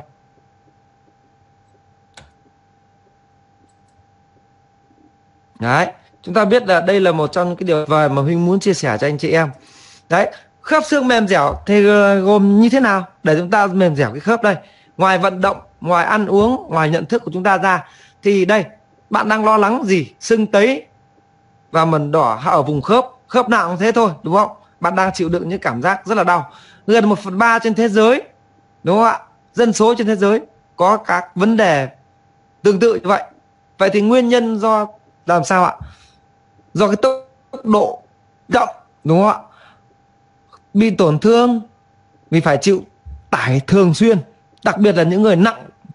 Đấy, chúng ta biết là đây là một trong những cái điều tuyệt vời mà Huynh muốn chia sẻ cho anh chị em. Đấy, khớp xương mềm dẻo thì gồm như thế nào để chúng ta mềm dẻo cái khớp đây? Ngoài vận động, ngoài ăn uống, ngoài nhận thức của chúng ta ra, thì đây, bạn đang lo lắng gì? Sưng tấy và mẩn đỏ ở vùng khớp, khớp nào cũng thế thôi, đúng không? Bạn đang chịu đựng những cảm giác rất là đau. Gần 1/3 trên thế giới, đúng không ạ? Dân số trên thế giới có các vấn đề tương tự như vậy. Vậy thì nguyên nhân do làm sao ạ? Do cái tốc độ động, đúng không ạ? Bị tổn thương vì phải chịu tải thường xuyên, đặc biệt là những người nặng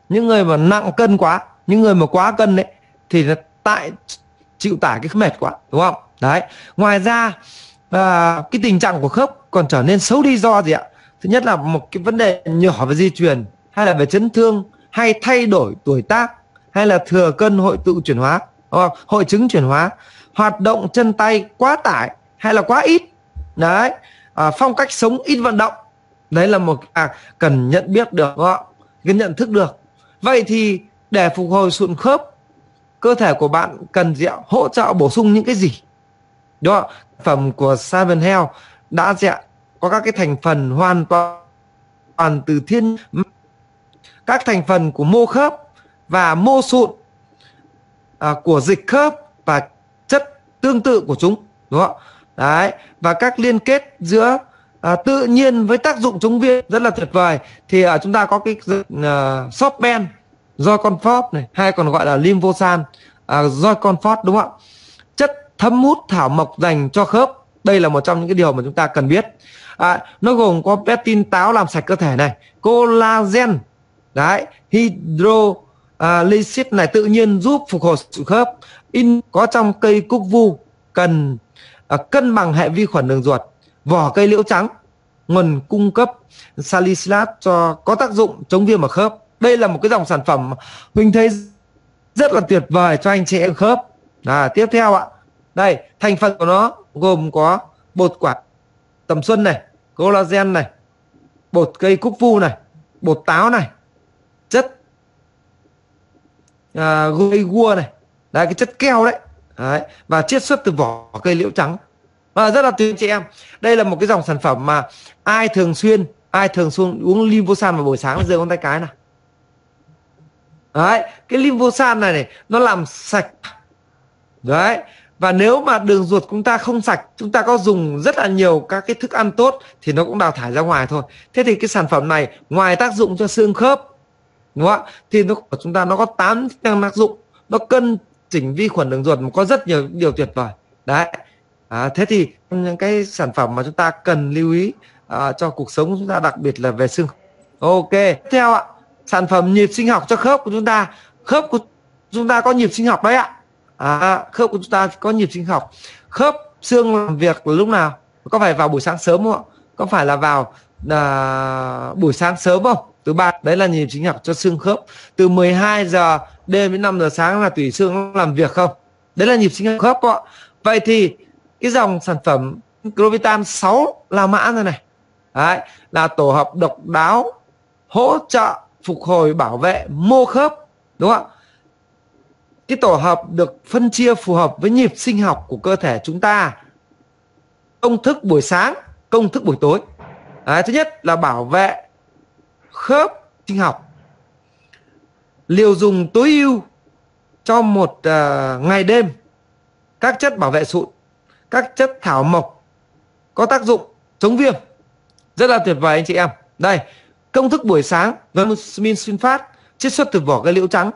những người mà nặng cân quá, những người mà quá cân đấy thì nó chịu tải cái mệt quá, đúng không? Đấy. Ngoài ra cái tình trạng của khớp còn trở nên xấu đi do gì ạ? Thứ nhất là một cái vấn đề nhỏ về di truyền, hay là về chấn thương, hay thay đổi tuổi tác, hay là thừa cân hội tụ chuyển hóa, hội chứng chuyển hóa, hoạt động chân tay quá tải hay là quá ít. Đấy. Phong cách sống ít vận động. Đấy là một cần nhận biết được, cần nhận thức được. Vậy thì để phục hồi sụn khớp, cơ thể của bạn cần hỗ trợ bổ sung những cái gì? Đó, phẩm của Seven Health đã có các cái thành phần hoàn toàn từ thiên, các thành phần của mô khớp và mô sụn, của dịch khớp và chất tương tự của chúng, đúng không? Đấy, và các liên kết giữa tự nhiên với tác dụng chống viêm rất là tuyệt vời. Thì chúng ta có cái Sorben, Joy Comfort này, hay còn gọi là Lymphosan, Joy Comfort, đúng không? Chất thấm hút thảo mộc dành cho khớp. Đây là một trong những cái điều mà chúng ta cần biết. Nó gồm có pectin táo làm sạch cơ thể này, collagen, đấy, hydrolysis này tự nhiên giúp phục hồi sụn khớp. Có trong cây cúc vu cần cân bằng hệ vi khuẩn đường ruột. Vỏ cây liễu trắng nguồn cung cấp salicylat có tác dụng chống viêm ở khớp. Đây là một cái dòng sản phẩm Huỳnh thấy rất là tuyệt vời cho anh chị em khớp. Tiếp theo ạ, đây thành phần của nó gồm có bột quả tầm xuân này, collagen này, bột cây cúc vu này, bột táo này, chất gây gua này, đấy, cái chất keo đấy. Đấy, và chiết xuất từ vỏ cây liễu trắng. Rất là tuyệt chị em. Đây là một cái dòng sản phẩm mà ai thường xuyên uống Lymphosan vào buổi sáng giơ con tay cái nào. Đấy, cái Lymphosan này nó làm sạch. Đấy, và nếu mà đường ruột chúng ta không sạch, chúng ta có dùng rất là nhiều các cái thức ăn tốt thì nó cũng đào thải ra ngoài thôi. Thế thì cái sản phẩm này ngoài tác dụng cho xương khớp, đúng không? Thì chúng ta nó có 8 tác dụng. Nó cân chỉnh vi khuẩn đường ruột, có rất nhiều điều tuyệt vời. Đấy. Thế thì những cái sản phẩm mà chúng ta cần lưu ý cho cuộc sống của chúng ta, đặc biệt là về xương. Ok. Tiếp theo ạ, sản phẩm nhịp sinh học cho khớp của chúng ta. Khớp của chúng ta có nhịp sinh học đấy ạ. Khớp của chúng ta có nhịp sinh học. Khớp xương làm việc lúc nào? Có phải vào buổi sáng sớm không ạ? Có phải là vào buổi sáng sớm không? Thứ ba, đấy là nhịp sinh học cho xương khớp. Từ 12 giờ đêm đến 5 giờ sáng là tủy xương làm việc không? Đấy là nhịp sinh học khớp ạ. Vậy thì cái dòng sản phẩm Grovitan 6 La Mã này này, đấy, là tổ hợp độc đáo hỗ trợ phục hồi bảo vệ mô khớp, đúng không ạ? Cái tổ hợp được phân chia phù hợp với nhịp sinh học của cơ thể chúng ta, công thức buổi sáng, công thức buổi tối. Đấy, thứ nhất là bảo vệ khớp sinh học, liều dùng tối ưu cho một ngày đêm, các chất bảo vệ sụn, các chất thảo mộc có tác dụng chống viêm, rất là tuyệt vời anh chị em. Đây, công thức buổi sáng Vermumin sulfat chiết xuất từ vỏ cây liễu trắng,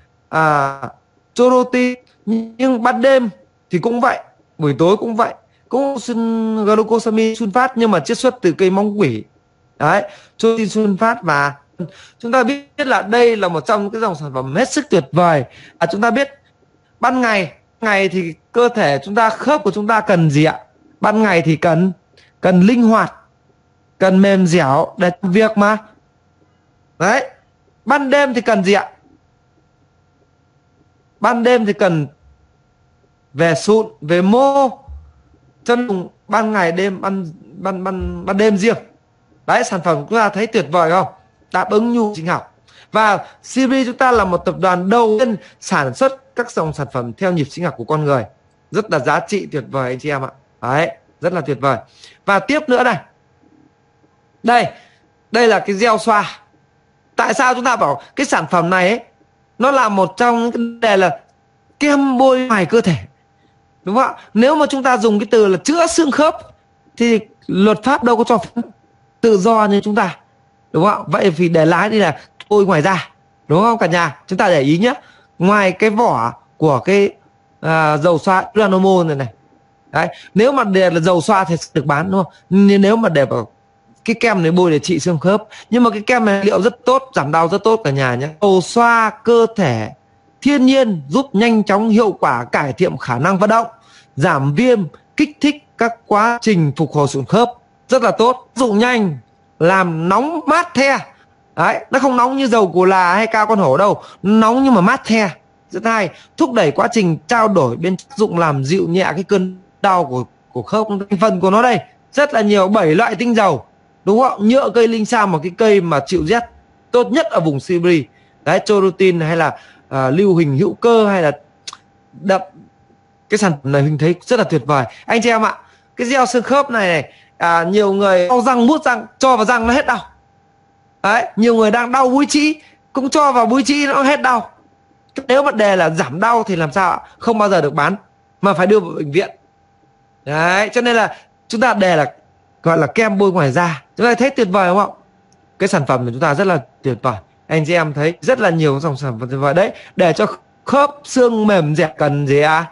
chorotin, nhưng ban đêm thì cũng vậy, buổi tối cũng vậy, cũng glucosamine sulfat nhưng mà chiết xuất từ cây móng quỷ. Đấy, chorotin sulfat. Và chúng ta biết là đây là một trong những cái dòng sản phẩm hết sức tuyệt vời. Chúng ta biết ban ngày thì cơ thể chúng ta, khớp của chúng ta cần gì ạ? Ban ngày thì cần linh hoạt, cần mềm dẻo để làm việc mà. Đấy. Ban đêm thì cần gì ạ? Ban đêm thì cần về sụn, về mô, chân ban ngày đêm, ban đêm riêng. Đấy, sản phẩm chúng ta thấy tuyệt vời không? Đáp ứng nhu sinh học. Và CB chúng ta là một tập đoàn đầu tiên sản xuất các dòng sản phẩm theo nhịp sinh học của con người. Rất là giá trị tuyệt vời anh chị em ạ. Đấy, rất là tuyệt vời. Và tiếp nữa này. Đây là cái gel xoa. Tại sao chúng ta bảo cái sản phẩm này ấy, nó là một trong những vấn đề là kem bôi ngoài cơ thể, đúng không ạ? Nếu mà chúng ta dùng cái từ là chữa xương khớp thì luật pháp đâu có cho phép tự do như chúng ta, đúng không ạ? Vậy thì để lái đi là bôi ngoài da, đúng không cả nhà? Chúng ta để ý nhé. Ngoài cái vỏ của cái dầu xoa Uranomol này này, đấy, nếu mà để là dầu xoa thì được bán, đúng không? Nhưng nếu mà để vào cái kem này bôi để trị xương khớp, nhưng mà cái kem này liệu rất tốt, giảm đau rất tốt cả nhà nhé. Dầu xoa cơ thể thiên nhiên giúp nhanh chóng hiệu quả cải thiện khả năng vận động, giảm viêm, kích thích các quá trình phục hồi sụn khớp, rất là tốt, dụng nhanh, làm nóng mát the. Đấy, nó không nóng như dầu cù là hay cao con hổ đâu, nóng nhưng mà mát the, rất hay, thúc đẩy quá trình trao đổi bên tác dụng làm dịu nhẹ cái cơn đau của khớp. Thành phần của nó đây rất là nhiều, 7 loại tinh dầu, đúng không? Nhựa cây linh sa, một cái cây mà chịu rét tốt nhất ở vùng Siberia. Đấy, chorotin hay là lưu huỳnh hữu cơ hay là đậm, cái sản phẩm này Huỳnh thấy rất là tuyệt vời anh chị em ạ. Cái gel xương khớp này nhiều người đau răng, mút răng cho vào răng nó hết đau. Đấy, nhiều người đang đau búi trĩ cũng cho vào búi trĩ nó hết đau. Nếu vấn đề là giảm đau thì làm sao ạ? Không bao giờ được bán mà phải đưa vào bệnh viện. Đấy, cho nên là chúng ta đề là gọi là kem bôi ngoài da. Chúng ta thấy tuyệt vời không ạ? Cái sản phẩm của chúng ta rất là tuyệt vời. Anh chị em thấy rất là nhiều dòng sản phẩm tuyệt vời đấy. Để cho khớp xương mềm dẻo cần gì à?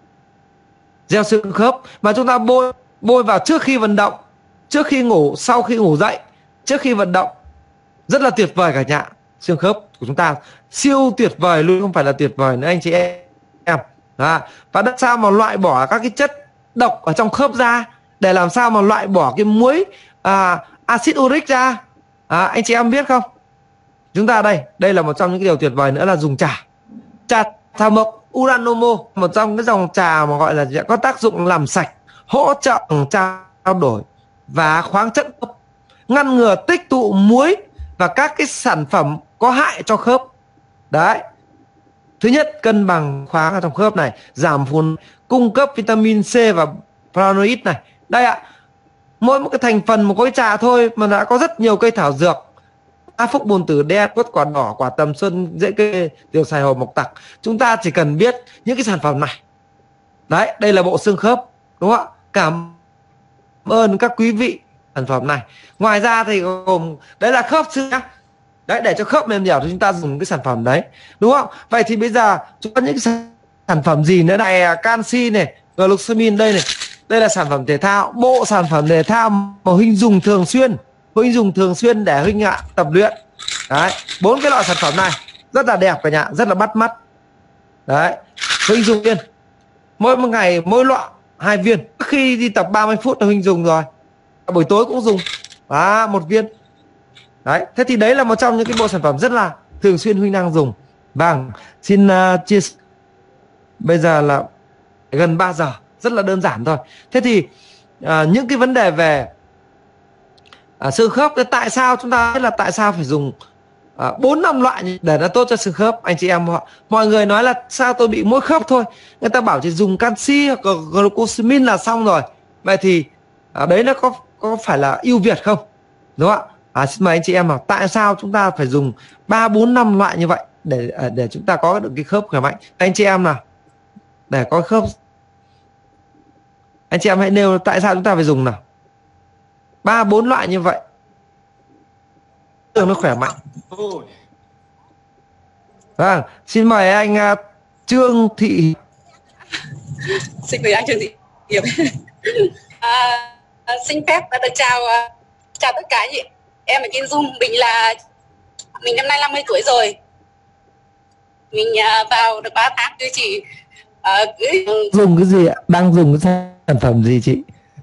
Gel xương khớp mà chúng ta bôi vào trước khi vận động, trước khi ngủ, sau khi ngủ dậy, trước khi vận động. Rất là tuyệt vời cả nhà. Xương khớp của chúng ta siêu tuyệt vời luôn, không phải là tuyệt vời nữa anh chị em. Và làm sao mà loại bỏ các cái chất độc ở trong khớp ra, để làm sao mà loại bỏ cái muối axit uric ra. Anh chị em biết không? Chúng ta đây là một trong những cái điều tuyệt vời nữa là dùng trà thảo mộc Uranomo, một trong cái dòng trà mà gọi là có tác dụng làm sạch, hỗ trợ trao đổi và khoáng chất, ngăn ngừa tích tụ muối và các cái sản phẩm có hại cho khớp. Đấy, thứ nhất cân bằng khoáng ở trong khớp này, giảm phun, cung cấp vitamin C và flavonoid này. Đây ạ, mỗi một cái thành phần một cái trà thôi mà đã có rất nhiều cây thảo dược: phúc bồn tử đen, quất quả đỏ, quả tầm xuân, rễ cây, tiểu xài hồ mộc tặc. Chúng ta chỉ cần biết những cái sản phẩm này. Đấy, đây là bộ xương khớp, đúng không ạ? Cảm ơn các quý vị sản phẩm này. Ngoài ra thì gồm đấy là khớp xương nhá. Đấy, để cho khớp mềm dẻo thì chúng ta dùng cái sản phẩm đấy, đúng không? Vậy thì bây giờ chúng ta những cái sản phẩm gì nữa này? Canxi này, glucosamine đây này. Đây là sản phẩm thể thao, bộ sản phẩm thể thao mà Huynh dùng thường xuyên để Huynh tập luyện. Đấy, 4 cái loại sản phẩm này rất là đẹp cả nhà, rất là bắt mắt. Đấy, Huynh dùng viên mỗi một ngày, mỗi loại 2 viên. Khi đi tập 30 phút là Huynh dùng rồi, buổi tối cũng dùng 1 viên. Đấy, thế thì đấy là một trong những cái bộ sản phẩm rất là thường xuyên Huynh đang dùng. Vâng, xin chia sẻ. Bây giờ là gần 3 giờ, rất là đơn giản thôi. Thế thì những cái vấn đề về xương khớp, tại sao chúng ta biết là tại sao phải dùng 4-5 loại để nó tốt cho xương khớp? Anh chị em, mọi người nói là sao tôi bị mỗi khớp thôi, người ta bảo chỉ dùng canxi hoặc glucosamine là xong rồi. Vậy thì đấy nó có phải là ưu việt không, đúng không ạ? Xin mời anh chị em, tại sao chúng ta phải dùng 3-4-5 loại như vậy để chúng ta có được cái khớp khỏe mạnh? Anh chị em nào, để có khớp, anh chị em hãy nêu tại sao chúng ta phải dùng nào 3-4 loại như vậy nó khỏe mạnh. Vâng, xin mời anh Trương Thị. Xin mời anh Trương Thị Hiệp. Xin phép được chào tất cả chị em ở trên Zoom. Mình năm nay 50 tuổi rồi. Mình vào được 3 tháng với chị. Dùng cái gì ạ? Đang dùng cái sản phẩm gì chị?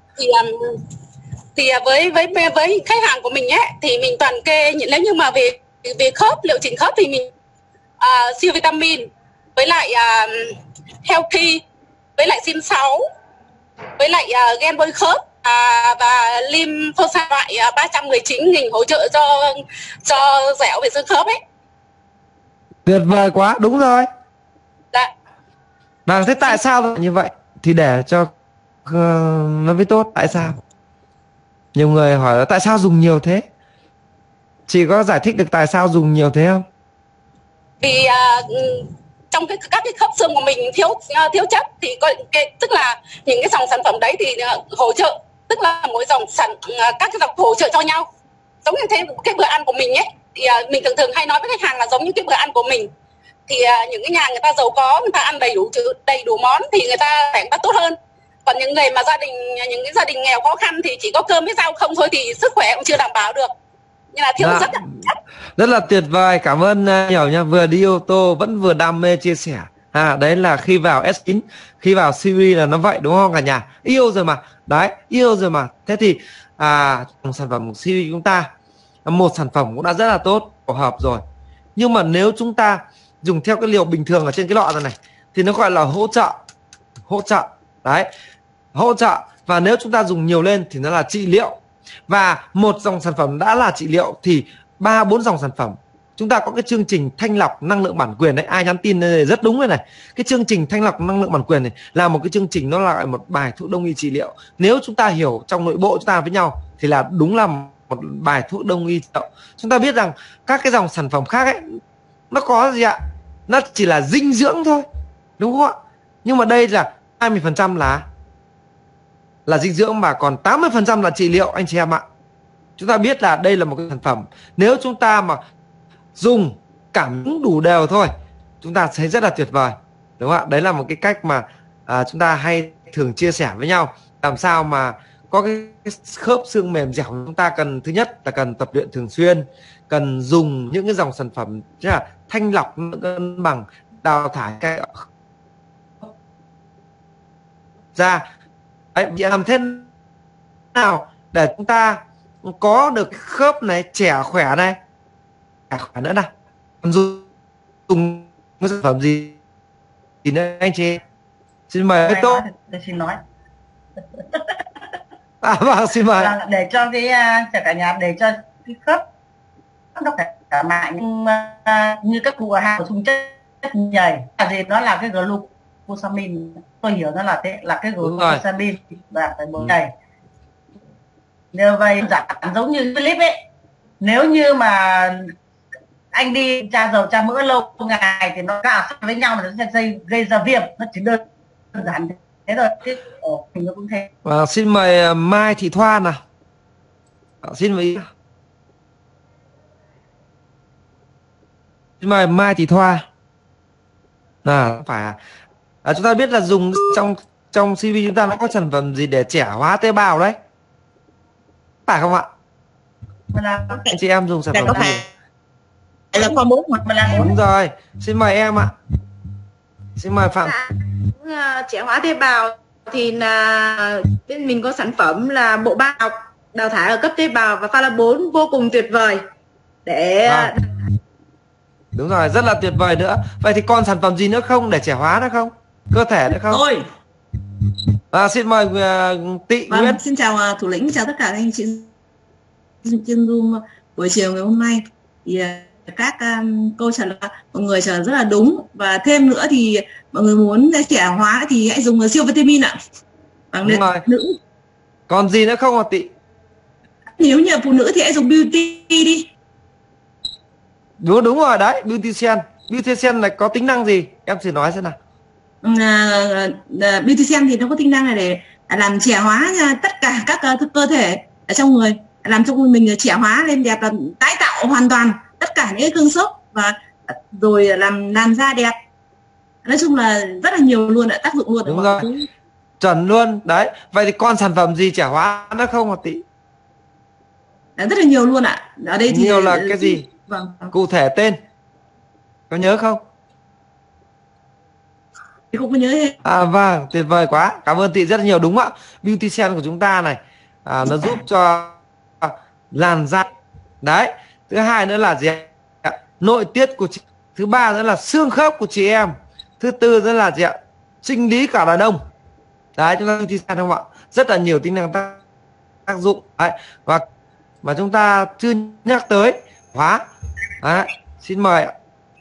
Thì với khách hàng của mình ấy, thì mình toàn kê, nếu như mà về khớp, liệu chỉnh khớp thì mình siêu vitamin, với lại healthy, với lại sim 6, với lại gen bôi khớp và lymphocyte loại 319.000 hỗ trợ cho dẻo về xương khớp ấy. Tuyệt vời quá, đúng rồi. Dạ. Vâng, thế tại sao như vậy? Thì để cho nó mới tốt, tại sao? Nhiều người hỏi là tại sao dùng nhiều thế? Chị có giải thích được tại sao dùng nhiều thế không? Vì trong các cái khớp xương của mình thiếu chất, thì tức là những cái dòng sản phẩm đấy thì hỗ trợ, tức là mỗi dòng các cái dòng hỗ trợ cho nhau. Giống như thế, cái bữa ăn của mình ấy, thì mình thường hay nói với khách hàng là giống như cái bữa ăn của mình. Thì những cái nhà người ta giàu có, người ta ăn đầy đủ món thì người ta khỏe tốt hơn. Còn những người mà những cái gia đình nghèo khó khăn thì chỉ có cơm với rau không thôi thì sức khỏe cũng chưa đảm bảo được, nên là thiếu rất là tuyệt vời. Cảm ơn nhiều nha, vừa đi ô tô vẫn vừa đam mê chia sẻ. Đấy là khi vào S9, khi vào Siri là nó vậy đúng không cả nhà? Yêu rồi mà. Đấy, yêu rồi mà. Thế thì sản phẩm của Siri chúng ta, một sản phẩm cũng đã rất là tốt, phù hợp rồi. Nhưng mà nếu chúng ta dùng theo cái liều bình thường ở trên cái lọ này thì nó gọi là hỗ trợ. Đấy, hỗ trợ. Và nếu chúng ta dùng nhiều lên thì nó là trị liệu. Và một dòng sản phẩm đã là trị liệu thì 3-4 dòng sản phẩm. Chúng ta có cái chương trình thanh lọc năng lượng bản quyền đấy, ai nhắn tin này rất đúng rồi này. Cái chương trình thanh lọc năng lượng bản quyền này là một cái chương trình, nó là một bài thuốc đông y trị liệu. Nếu chúng ta hiểu trong nội bộ chúng ta với nhau thì là đúng là một bài thuốc đông y trị liệu. Chúng ta biết rằng các cái dòng sản phẩm khác ấy, nó có gì ạ? Nó chỉ là dinh dưỡng thôi, đúng không ạ? Nhưng mà đây là 20% là dinh dưỡng, mà còn 80% là trị liệu anh chị em ạ. Chúng ta biết là đây là một cái sản phẩm, nếu chúng ta mà dùng cảm ứng đủ đều thôi, chúng ta thấy rất là tuyệt vời, đúng không ạ? Đấy là một cái cách mà chúng ta hay thường chia sẻ với nhau. Làm sao mà có cái khớp xương mềm dẻo, chúng ta cần, thứ nhất là cần tập luyện thường xuyên, cần dùng những cái dòng sản phẩm là thanh lọc cân bằng, đào thải cái ra. Đấy, làm thế nào để chúng ta có được khớp này, trẻ khỏe này, trẻ khỏe nữa nào? Dùng sản phẩm gì thì nữa anh chị? Xin mời cái Tô. Tôi xin nói. Vâng, xin mời. Để cho cái cả nhà, để cho cái khớp nó khỏe mạnh, nhưng như các cụ ở hàng bổ sung chất nhầy là gì, nó là cái glucosamine, tôi hiểu nó là thế, là cái glucosamine và phải bổ nhầy. Như vậy giảm giống như clip ấy, nếu như mà anh đi tra dầu tra mỡ lâu ngày thì nó cả với nhau, nó sẽ gây ra viêm, nó chỉ đơn giản thế thôi. Thì nó cũng thế. Xin mời Mai Thị Thoa nào. Xin mời Mai Thị Thoa. Phải chúng ta biết là dùng trong CV chúng ta nó có sản phẩm gì để trẻ hóa tế bào đấy, phải không ạ? Anh chị em dùng sản phẩm gì? Là kho 4 hoặc là 4. Đúng rồi, xin mời em ạ. Xin mời Phạm. Trẻ hóa tế bào thì là bên mình có sản phẩm là bộ ba học đào thải ở cấp tế bào và pha 4 vô cùng tuyệt vời để đúng rồi, rất là tuyệt vời nữa. Vậy thì còn sản phẩm gì nữa không để trẻ hóa nữa không? Cơ thể nữa không? Rồi. Xin mời Tị Nguyễn. Xin chào thủ lĩnh, chào tất cả các anh chị trên Zoom buổi chiều ngày hôm nay. Thì các câu trả lời mọi người trả lời rất là đúng, và thêm nữa thì mọi người muốn trẻ hóa thì hãy dùng siêu vitamin ạ. Đúng rồi. Nữ. Còn gì nữa không ạ Tị? Nếu như phụ nữ thì hãy dùng beauty đi. Đúng rồi đấy, Beautician. Beautician này có tính năng gì? Em thử nói xem nào. Beautician thì nó có tính năng này để làm trẻ hóa tất cả các cơ thể ở trong người, làm cho mình trẻ hóa lên đẹp, là tái tạo hoàn toàn tất cả những cương khớp, và rồi làm làn da đẹp. Nói chung là rất là nhiều luôn, tác dụng luôn. Đúng rồi, chuẩn luôn đấy. Vậy thì còn sản phẩm gì trẻ hóa nó không hả Tị? Rất là nhiều luôn ạ. Ở đây thì nhiều là cái gì? Vâng. Cụ thể tên có nhớ không? Thì không có nhớ hết. Vâng, tuyệt vời quá, cảm ơn Tị rất là nhiều. Đúng ạ, Beautician của chúng ta này nó giúp cho làn da đấy. Thứ hai nữa là gì ạ? Nội tiết của chị. Thứ ba nữa là xương khớp của chị em. Thứ tư nữa là gì ạ? Sinh lý cả đàn ông. Đấy, chúng ta Beautician không ạ? Rất là nhiều tính năng tác dụng đấy. Và mà chúng ta chưa nhắc tới hóa. Đấy, xin mời ạ.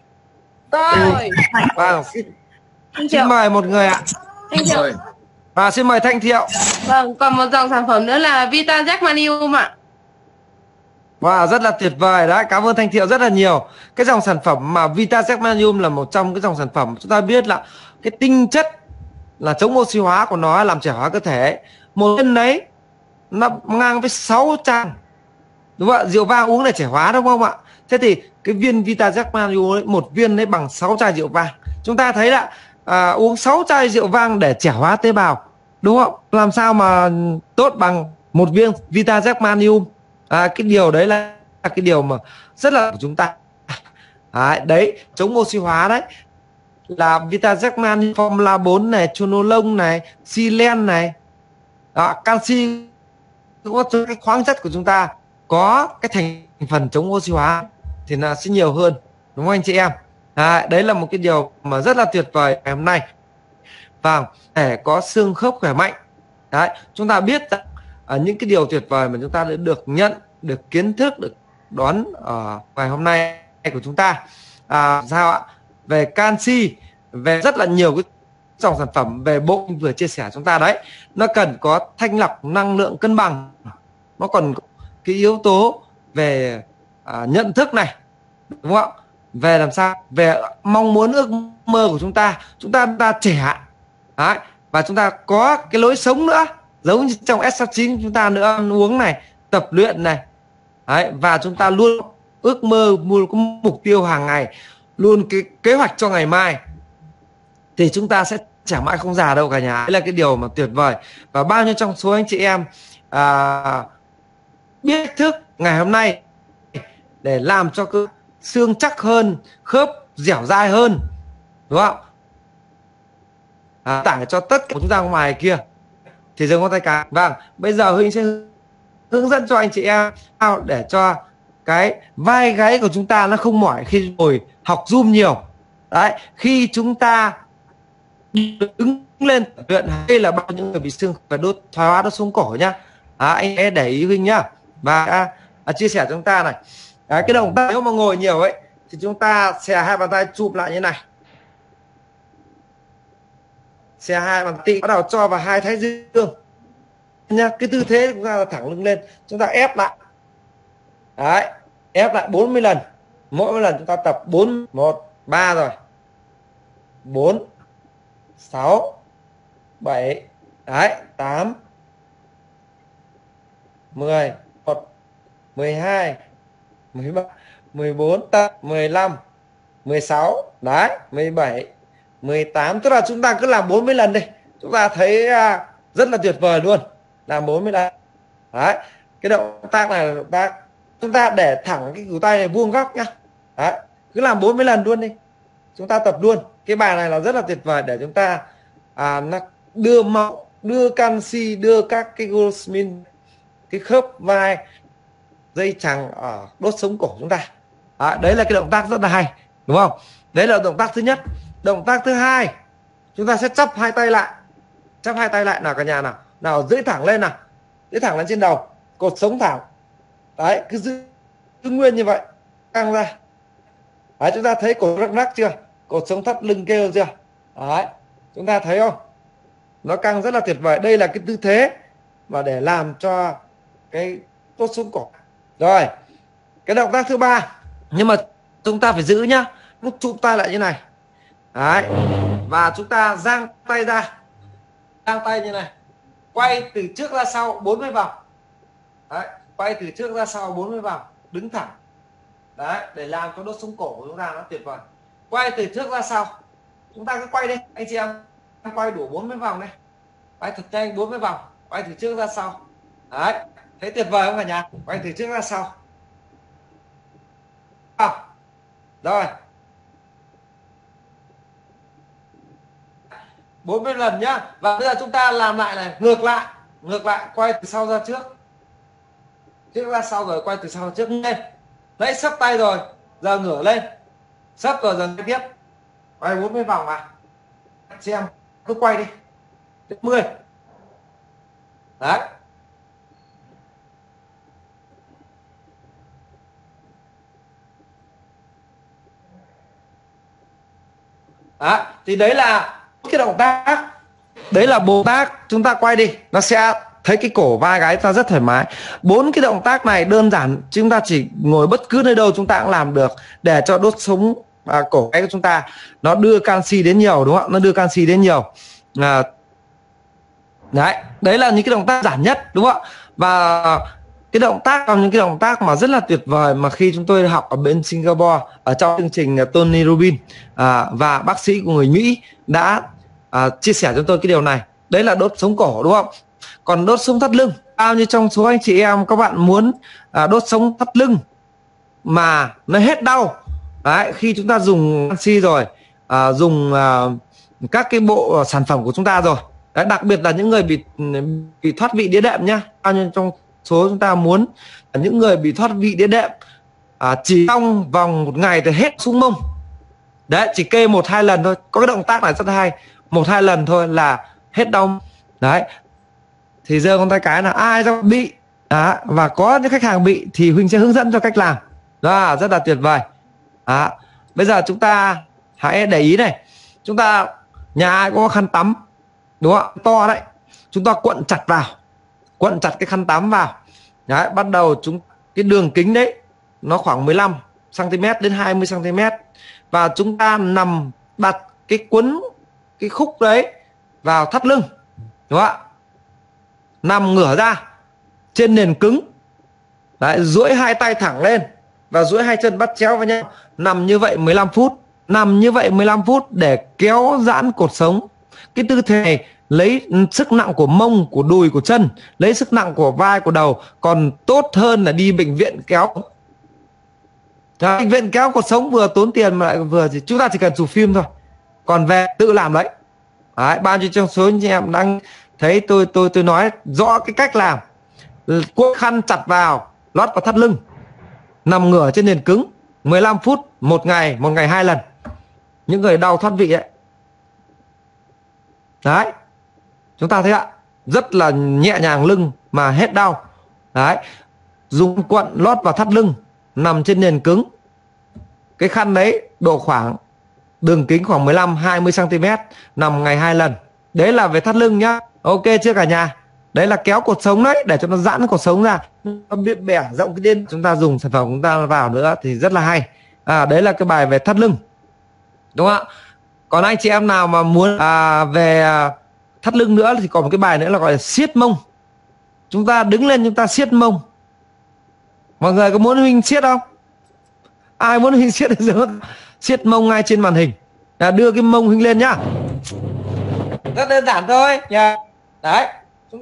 Vâng, xin mời một người ạ. Thanh Thiệu. Và xin mời Thanh Thiệu. Vâng, còn một dòng sản phẩm nữa là Vitajack Manium ạ. Wow, rất là tuyệt vời đấy, cảm ơn Thanh Thiệu rất là nhiều. Cái dòng sản phẩm mà Vitajack Manium là một trong cái dòng sản phẩm chúng ta biết là cái tinh chất là chống oxy hóa của nó, làm trẻ hóa cơ thể. Một viên đấy nó ngang với 6 chai, đúng không ạ? Rượu vang uống để trẻ hóa đúng không ạ? Thế thì cái viên Vitajack Manium ấy, một viên đấy bằng 6 chai rượu vang. Chúng ta thấy là uống 6 chai rượu vang để trẻ hóa tế bào, đúng không? Làm sao mà tốt bằng một viên Vitajack Manium. Cái điều đấy là cái điều mà rất là của chúng ta. Đấy, chống oxy hóa đấy là Vitajack Manium, Formula 4 này, Chonolong này, Silen này, canxi, có cái khoáng chất của chúng ta có cái thành phần chống oxy hóa thì là sẽ nhiều hơn, đúng không anh chị em? Đấy là một cái điều mà rất là tuyệt vời ngày hôm nay. Và để có xương khớp khỏe mạnh, đấy, chúng ta biết rằng những cái điều tuyệt vời mà chúng ta đã được nhận, được kiến thức, được đón ở ngày hôm nay của chúng ta. Sao ạ? Về canxi, về rất là nhiều cái dòng sản phẩm về bộ vừa chia sẻ chúng ta đấy, nó cần có thanh lọc năng lượng cân bằng, nó còn cái yếu tố về nhận thức này, đúng không? Về làm sao, về mong muốn ước mơ của chúng ta trẻ đấy, và chúng ta có cái lối sống nữa, giống như trong S69 chúng ta nữa, ăn uống này, tập luyện này đấy, và chúng ta luôn ước mơ, luôn có mục tiêu hàng ngày, luôn cái kế hoạch cho ngày mai, thì chúng ta sẽ trẻ mãi không già đâu cả nhà. Đấy là cái điều mà tuyệt vời. Và bao nhiêu trong số anh chị em biết thức ngày hôm nay để làm cho cơ xương chắc hơn, khớp dẻo dai hơn, đúng không? Tải cho tất cả chúng ta ngoài kia thì dừng con tay cái. Vâng, bây giờ Huynh sẽ hướng dẫn cho anh chị em để cho cái vai gáy của chúng ta nó không mỏi khi ngồi học Zoom nhiều. Đấy, khi chúng ta đứng lên luyện, hay là bao nhiêu người bị xương và thoái hóa đốt sống cổ nhá. Anh em để ý Huynh nhá. Và chia sẻ cho chúng ta này. Đấy, cái động tác nếu mà ngồi nhiều ấy thì chúng ta xè hai bàn tay chụp lại như này. Xè hai bàn tay bắt đầu cho vào hai thái dương nha. Cái tư thế chúng ta là thẳng lưng lên, chúng ta ép lại. Đấy, ép lại 40 lần. Mỗi lần chúng ta tập 4, 1, 3 rồi. 4, 6, 7, đấy, 8, 10, 1, 12, 13, 14, 15, 16, đấy, 17, 18. Tức là chúng ta cứ làm 40 lần đi. Chúng ta thấy rất là tuyệt vời luôn. Làm 40 lần. Đấy, cái động tác này là động tác chúng ta để thẳng cái cánh tay này vuông góc nhá. Đấy, cứ làm 40 lần luôn đi. Chúng ta tập luôn. Cái bài này là rất là tuyệt vời để chúng ta đưa máu, đưa canxi, đưa các cái glucosamine, cái khớp vai, dây chằng ở đốt sống cổ chúng ta. Đấy là cái động tác rất là hay, đúng không? Đấy là động tác thứ nhất. Động tác thứ hai, chúng ta sẽ chắp hai tay lại. Chắp hai tay lại nào cả nhà nào. Nào, giữ thẳng lên nào. Giữ thẳng lên trên đầu, cột sống thẳng. Đấy, cứ giữ nguyên như vậy, căng ra. Đấy, chúng ta thấy cổ rắc rắc chưa? Cột sống thắt lưng kêu chưa? Đấy, chúng ta thấy không? Nó căng rất là tuyệt vời. Đây là cái tư thế mà để làm cho cái đốt sống cổ. Rồi, cái động tác thứ ba, nhưng mà chúng ta phải giữ nhá. Lúc chụp tay lại như này. Đấy, và chúng ta giang tay ra. Giang tay như này. Quay từ trước ra sau 40 vòng. Đấy, quay từ trước ra sau 40 vòng, đứng thẳng. Đấy, để làm cho đốt sống cổ của chúng ta nó tuyệt vời. Quay từ trước ra sau. Chúng ta cứ quay đi, anh chị em. Quay đủ 40 vòng đây. Quay thật nhanh 40 vòng. Quay từ trước ra sau. Đấy, thấy tuyệt vời không cả nhà? Quay từ trước ra sau. Rồi. 40 lần nhá. Và bây giờ chúng ta làm lại này, ngược lại, quay từ sau ra trước. Trước ra sau rồi quay từ sau ra trước lên. Đấy, sấp tay rồi, giờ ngửa lên. Sấp rồi giờ tiếp. Quay 40 vòng à. Xem, cứ quay đi. 10. Đấy. Đó, thì đấy là cái động tác. Đấy là bộ tác, chúng ta quay đi, nó sẽ thấy cái cổ vai gáy ta rất thoải mái. 4 cái động tác này đơn giản, chúng ta chỉ ngồi bất cứ nơi đâu chúng ta cũng làm được để cho đốt sống cổ gáy của chúng ta nó đưa canxi đến nhiều, đúng không? Nó đưa canxi đến nhiều. Đấy là những cái động tác giản nhất, đúng không? Và cái động tác, còn những cái động tác mà rất là tuyệt vời mà khi chúng tôi học ở bên Singapore ở trong chương trình Tony Robbins và bác sĩ của người Mỹ đã chia sẻ cho tôi cái điều này. đấy là đốt sống cổ đúng không? Còn đốt sống thắt lưng, bao nhiêu trong số anh chị em các bạn muốn đốt sống thắt lưng mà nó hết đau? Đấy, khi chúng ta dùng canxi rồi, dùng các cái bộ sản phẩm của chúng ta rồi. Đấy, đặc biệt là những người bị thoát vị đĩa đệm nhá. Bao nhiêu trong số chúng ta muốn những người bị thoát vị đĩa đệm chỉ trong vòng 1 ngày thì hết sung mông. Đấy, chỉ kê 1-2 lần thôi. Có cái động tác này rất hay, 1-2 lần thôi là hết đau. Đấy, thì giơ ngón tay cái là ai cho bị và có những khách hàng bị thì Huỳnh sẽ hướng dẫn cho cách làm. Đó, rất là tuyệt vời. Bây giờ chúng ta hãy để ý này, chúng ta nhà ai có khăn tắm đúng không, to đấy, chúng ta cuộn chặt vào, cuộn chặt cái khăn tắm vào. Đấy, bắt đầu cái đường kính đấy nó khoảng 15 cm đến 20 cm và chúng ta đặt cái cái khúc đấy vào thắt lưng, đúng không ạ? Nằm ngửa ra trên nền cứng. Đấy, duỗi 2 tay thẳng lên và duỗi 2 chân bắt chéo vào nhau, nằm như vậy 15 phút. Nằm như vậy 15 phút để kéo giãn cột sống. Cái tư thế này lấy sức nặng của mông, của đùi, của chân, lấy sức nặng của vai, của đầu, còn tốt hơn là đi bệnh viện kéo. Bệnh viện kéo cột sống vừa tốn tiền mà lại vừa thì chúng ta chỉ cần chụp phim thôi, còn về tự làm đấy. Đấy, bao nhiêu trong số anh chị em đang thấy tôi nói rõ cái cách làm. Cuộn khăn chặt vào, lót vào thắt lưng, nằm ngửa trên nền cứng 15 phút 1 ngày 2 lần. Những người đau thoát vị ấy. Đấy, chúng ta thấy ạ, rất là nhẹ nhàng lưng mà hết đau. Đấy, dùng cuộn lót vào thắt lưng, nằm trên nền cứng. Cái khăn đấy độ khoảng đường kính khoảng 15-20 cm, nằm ngày 2 lần. Đấy là về thắt lưng nhá. Ok chưa cả nhà? Đấy là kéo cột sống đấy, để cho nó giãn cột sống ra, nó biết bẻ rộng cái đên. Chúng ta dùng sản phẩm chúng ta vào nữa thì rất là hay. Đấy là cái bài về thắt lưng, đúng không ạ? Còn anh chị em nào mà muốn về thắt lưng nữa thì có một cái bài nữa là gọi là siết mông. Chúng ta đứng lên, chúng ta siết mông. Mọi người có muốn Huỳnh siết không? Ai muốn Huỳnh siết thì siết mông ngay trên màn hình. Đưa cái mông Huỳnh lên nhá. Rất đơn giản thôi nha. Đấy, chúng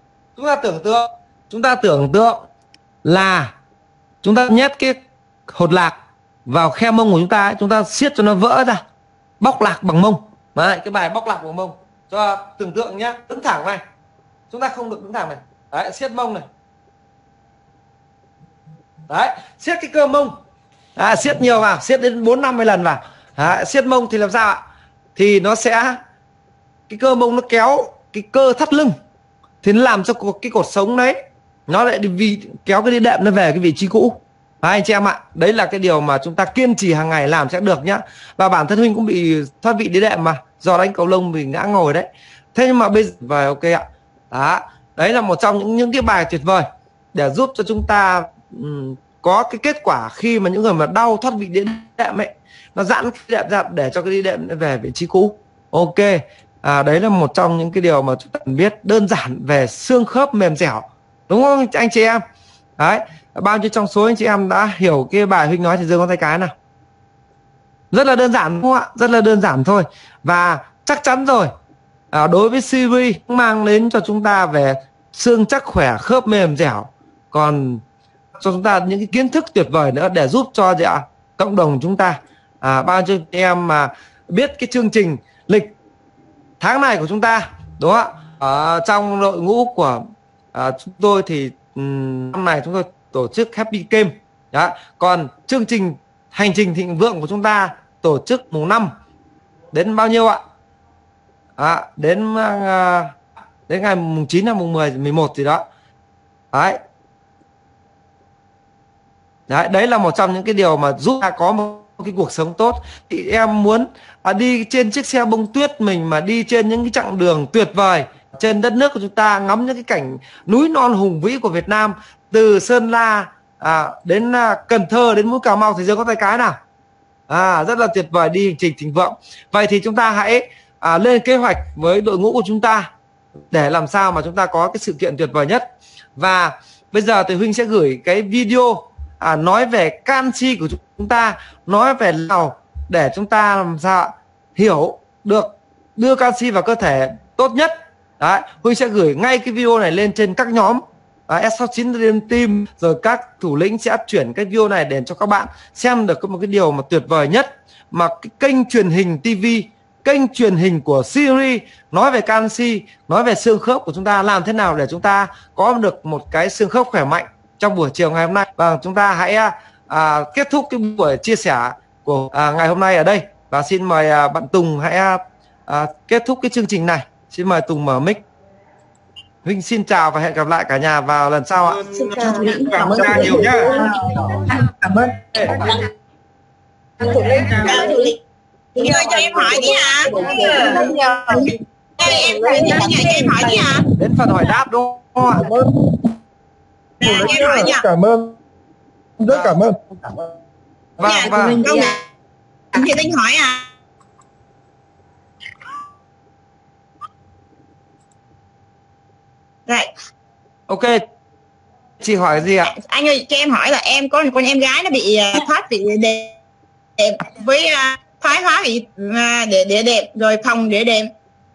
ta tưởng tượng là chúng ta nhét cái hột lạc vào khe mông của chúng ta ấy, chúng ta siết cho nó vỡ ra, bóc lạc bằng mông. Đấy, cái bài bóc lạc bằng mông cho tưởng tượng nhá. Đứng thẳng này, chúng ta không được đứng thẳng này. Đấy, siết mông này. Đấy, siết cái cơ mông. Siết nhiều vào, siết đến 4-50 lần vào. Đấy, siết mông thì làm sao ạ? Thì nó sẽ, cái cơ mông nó kéo cái cơ thắt lưng, thì nó làm cho cái cột sống đấy nó lại kéo cái đĩa đệm nó về cái vị trí cũ. Anh chị em ạ, đấy là cái điều mà chúng ta kiên trì hàng ngày làm sẽ được nhá. Và bản thân Huỳnh cũng bị thoát vị đĩa đệm mà, do đánh cầu lông mình ngã ngồi đấy. Thế nhưng mà bây giờ ok ạ. Đấy là một trong những cái bài tuyệt vời để giúp cho chúng ta có cái kết quả khi mà những người mà đau thoát vị đĩa đệm ấy, nó giãn cái đệm ra để cho cái đĩa đệm về vị trí cũ. Ok. Đấy là một trong những cái điều mà chúng ta cần biết, đơn giản về xương khớp mềm dẻo, đúng không anh chị em? Đấy, bao nhiêu trong số anh chị em đã hiểu cái bài Huỳnh nói thì giơ ngón tay cái nào. Rất là đơn giản đúng không ạ? Rất là đơn giản thôi. Và chắc chắn rồi, đối với Sibri mang đến cho chúng ta về xương chắc khỏe, khớp mềm dẻo, còn cho chúng ta những cái kiến thức tuyệt vời nữa để giúp cho cộng đồng chúng ta. Bao nhiêu em mà biết cái chương trình lịch tháng này của chúng ta, đúng không ạ? Trong đội ngũ của chúng tôi thì năm này chúng tôi tổ chức Happy Game. Còn chương trình hành trình thịnh vượng của chúng ta tổ chức mùng 5 đến bao nhiêu ạ? Đến ngày mùng 9 hay mùng 10, 11 gì đó. Đấy là một trong những cái điều mà giúp ta có một cái cuộc sống tốt. Thì em muốn đi trên chiếc xe bông tuyết mình mà đi trên những cái chặng đường tuyệt vời trên đất nước của chúng ta, ngắm những cái cảnh núi non hùng vĩ của Việt Nam, từ Sơn La đến Cần Thơ đến mũi Cà Mau thì giơ có tay cái nào. Rất là tuyệt vời, đi hành trình thịnh vượng. Vậy thì chúng ta hãy lên kế hoạch với đội ngũ của chúng ta để làm sao mà chúng ta có cái sự kiện tuyệt vời nhất. Và bây giờ thì Huỳnh sẽ gửi cái video nói về canxi của chúng ta, nói về nào để chúng ta làm sao hiểu được đưa canxi vào cơ thể tốt nhất Đấy, Huy sẽ gửi ngay cái video này lên trên các nhóm S69 Dream Team, rồi các thủ lĩnh sẽ chuyển cái video này để cho các bạn xem được một cái điều mà tuyệt vời nhất mà cái kênh truyền hình TV, kênh truyền hình của Siri nói về canxi, nói về xương khớp của chúng ta, làm thế nào để chúng ta có được một cái xương khớp khỏe mạnh trong buổi chiều ngày hôm nay. Và chúng ta hãy kết thúc cái buổi chia sẻ của ngày hôm nay ở đây, và xin mời bạn Tùng hãy kết thúc cái chương trình này. Xin mời Tùng mở mic. Huynh xin chào và hẹn gặp lại cả nhà vào lần sau ạ. Xin chào thủ lĩnh. Cảm ơn nhiều nhá. Cảm ơn. Thủ lĩnh. Người cho em hỏi đi hả? Em hỏi đi hả? Đến phần hỏi đáp đúng không ạ? Em hỏi nhỉ? Cảm ơn. Rất cảm ơn. Vâng, vâng. Thì Linh hỏi à? Right. Ok, chị hỏi gì ạ? Anh ơi, cho em hỏi là em có một con em gái nó bị thoát vị đệm với thoái hóa vị đĩa đệm, rồi phòng đĩa đệm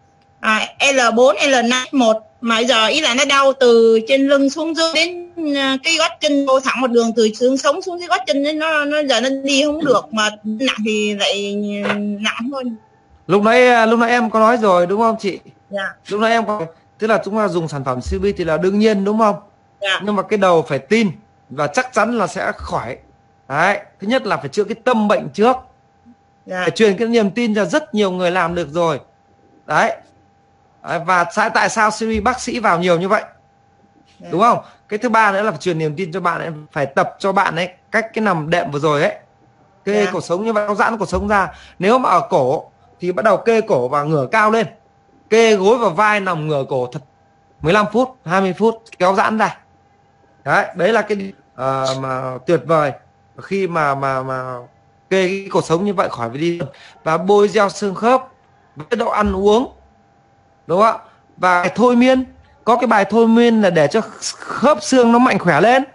L4, L1, mà giờ ý là nó đau từ trên lưng xuống dưới đến cái gót chân, vô thẳng một đường từ xương sống xuống cái gót chân ấy, nó giờ nó đi không được, mà nặng thì lại nặng hơn. Lúc nãy em có nói rồi đúng không chị? Dạ. Lúc nãy em có, tức là chúng ta dùng sản phẩm CB thì là đương nhiên đúng không? Dạ. Nhưng mà cái đầu phải tin và chắc chắn là sẽ khỏi. Đấy, thứ nhất là phải chữa cái tâm bệnh trước. Dạ. Phải truyền cái niềm tin cho rất nhiều người làm được rồi. Đấy. Và tại sao series bác sĩ vào nhiều như vậy? Dạ. Đúng không? Cái thứ ba nữa là phải truyền niềm tin cho bạn ấy, phải tập cho bạn ấy cách cái nằm đệm vừa rồi ấy. Kê cổ sống như vậy, nó giãn cổ sống ra. Nếu mà ở cổ thì bắt đầu kê cổ và ngửa cao lên. Kê gối vào vai, nằm ngửa cổ thật 15 phút, 20 phút kéo giãn ra. Đấy là cái mà tuyệt vời khi mà kê cái cột sống như vậy khỏi phải đi. Và bôi gel xương khớp, chế độ ăn uống, đúng không ạ? Và thôi miên, có cái bài thôi miên là để cho khớp xương nó mạnh khỏe lên.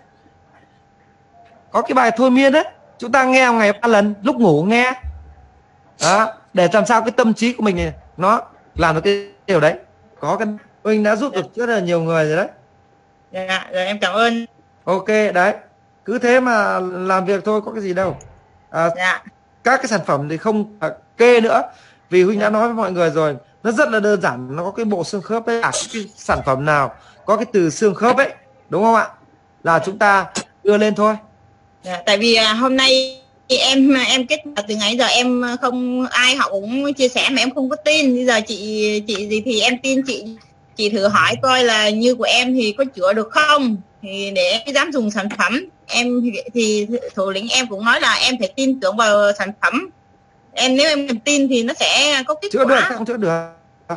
Có cái bài thôi miên đấy, chúng ta nghe ngày 3 lần, lúc ngủ nghe đó, để làm sao cái tâm trí của mình này, nó làm được cái điều đấy. Có cái mình đã giúp được rất là nhiều người rồi đấy. Dạ, rồi em cảm ơn. Ok, đấy, cứ thế mà làm việc thôi, có cái gì đâu. Dạ. Các cái sản phẩm thì không kê nữa, vì Huynh đã nói với mọi người rồi, nó rất là đơn giản. Nó có cái bộ xương khớp ấy, cái sản phẩm nào có cái từ xương khớp ấy, đúng không ạ, là chúng ta đưa lên thôi. Dạ, tại vì hôm nay em kết từ ngày giờ em không ai họ cũng chia sẻ mà em không có tin. Bây giờ chị gì thì em tin chị thử hỏi coi là như của em thì có chữa được không, thì để em dám dùng sản phẩm. Em thì thủ lĩnh em cũng nói là em phải tin tưởng vào sản phẩm. Nếu em tin thì nó sẽ có kết chữa quả. được không chữa được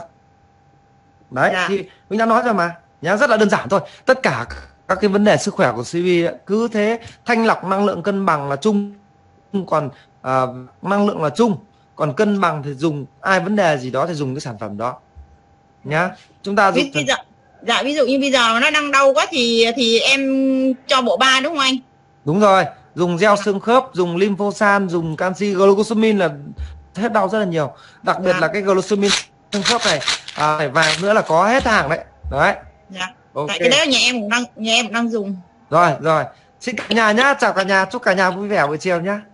đấy. Dạ. Thì mình đã nói rồi mà nhá, rất là đơn giản thôi. Tất cả các cái vấn đề sức khỏe của CV cứ thế, thanh lọc năng lượng cân bằng là chung, còn năng lượng là chung, còn cân bằng thì dùng ai vấn đề gì đó thì dùng cái sản phẩm đó nhá. Chúng ta dùng ví dụ như bây giờ nó đang đau quá thì em cho bộ 3 đúng không anh? Đúng rồi, dùng gel xương khớp, dùng lymphosan, dùng canxi, glucosamine là hết đau rất là nhiều. Đặc biệt là cái glucosamine xương khớp này phải vàng nữa là có hết hàng đấy. Đấy. Dạ. Okay. Tại cái đấy nhà em cũng đang dùng. Rồi, xin cả nhà nhá, chào cả nhà, chúc cả nhà vui vẻ buổi chiều nhá.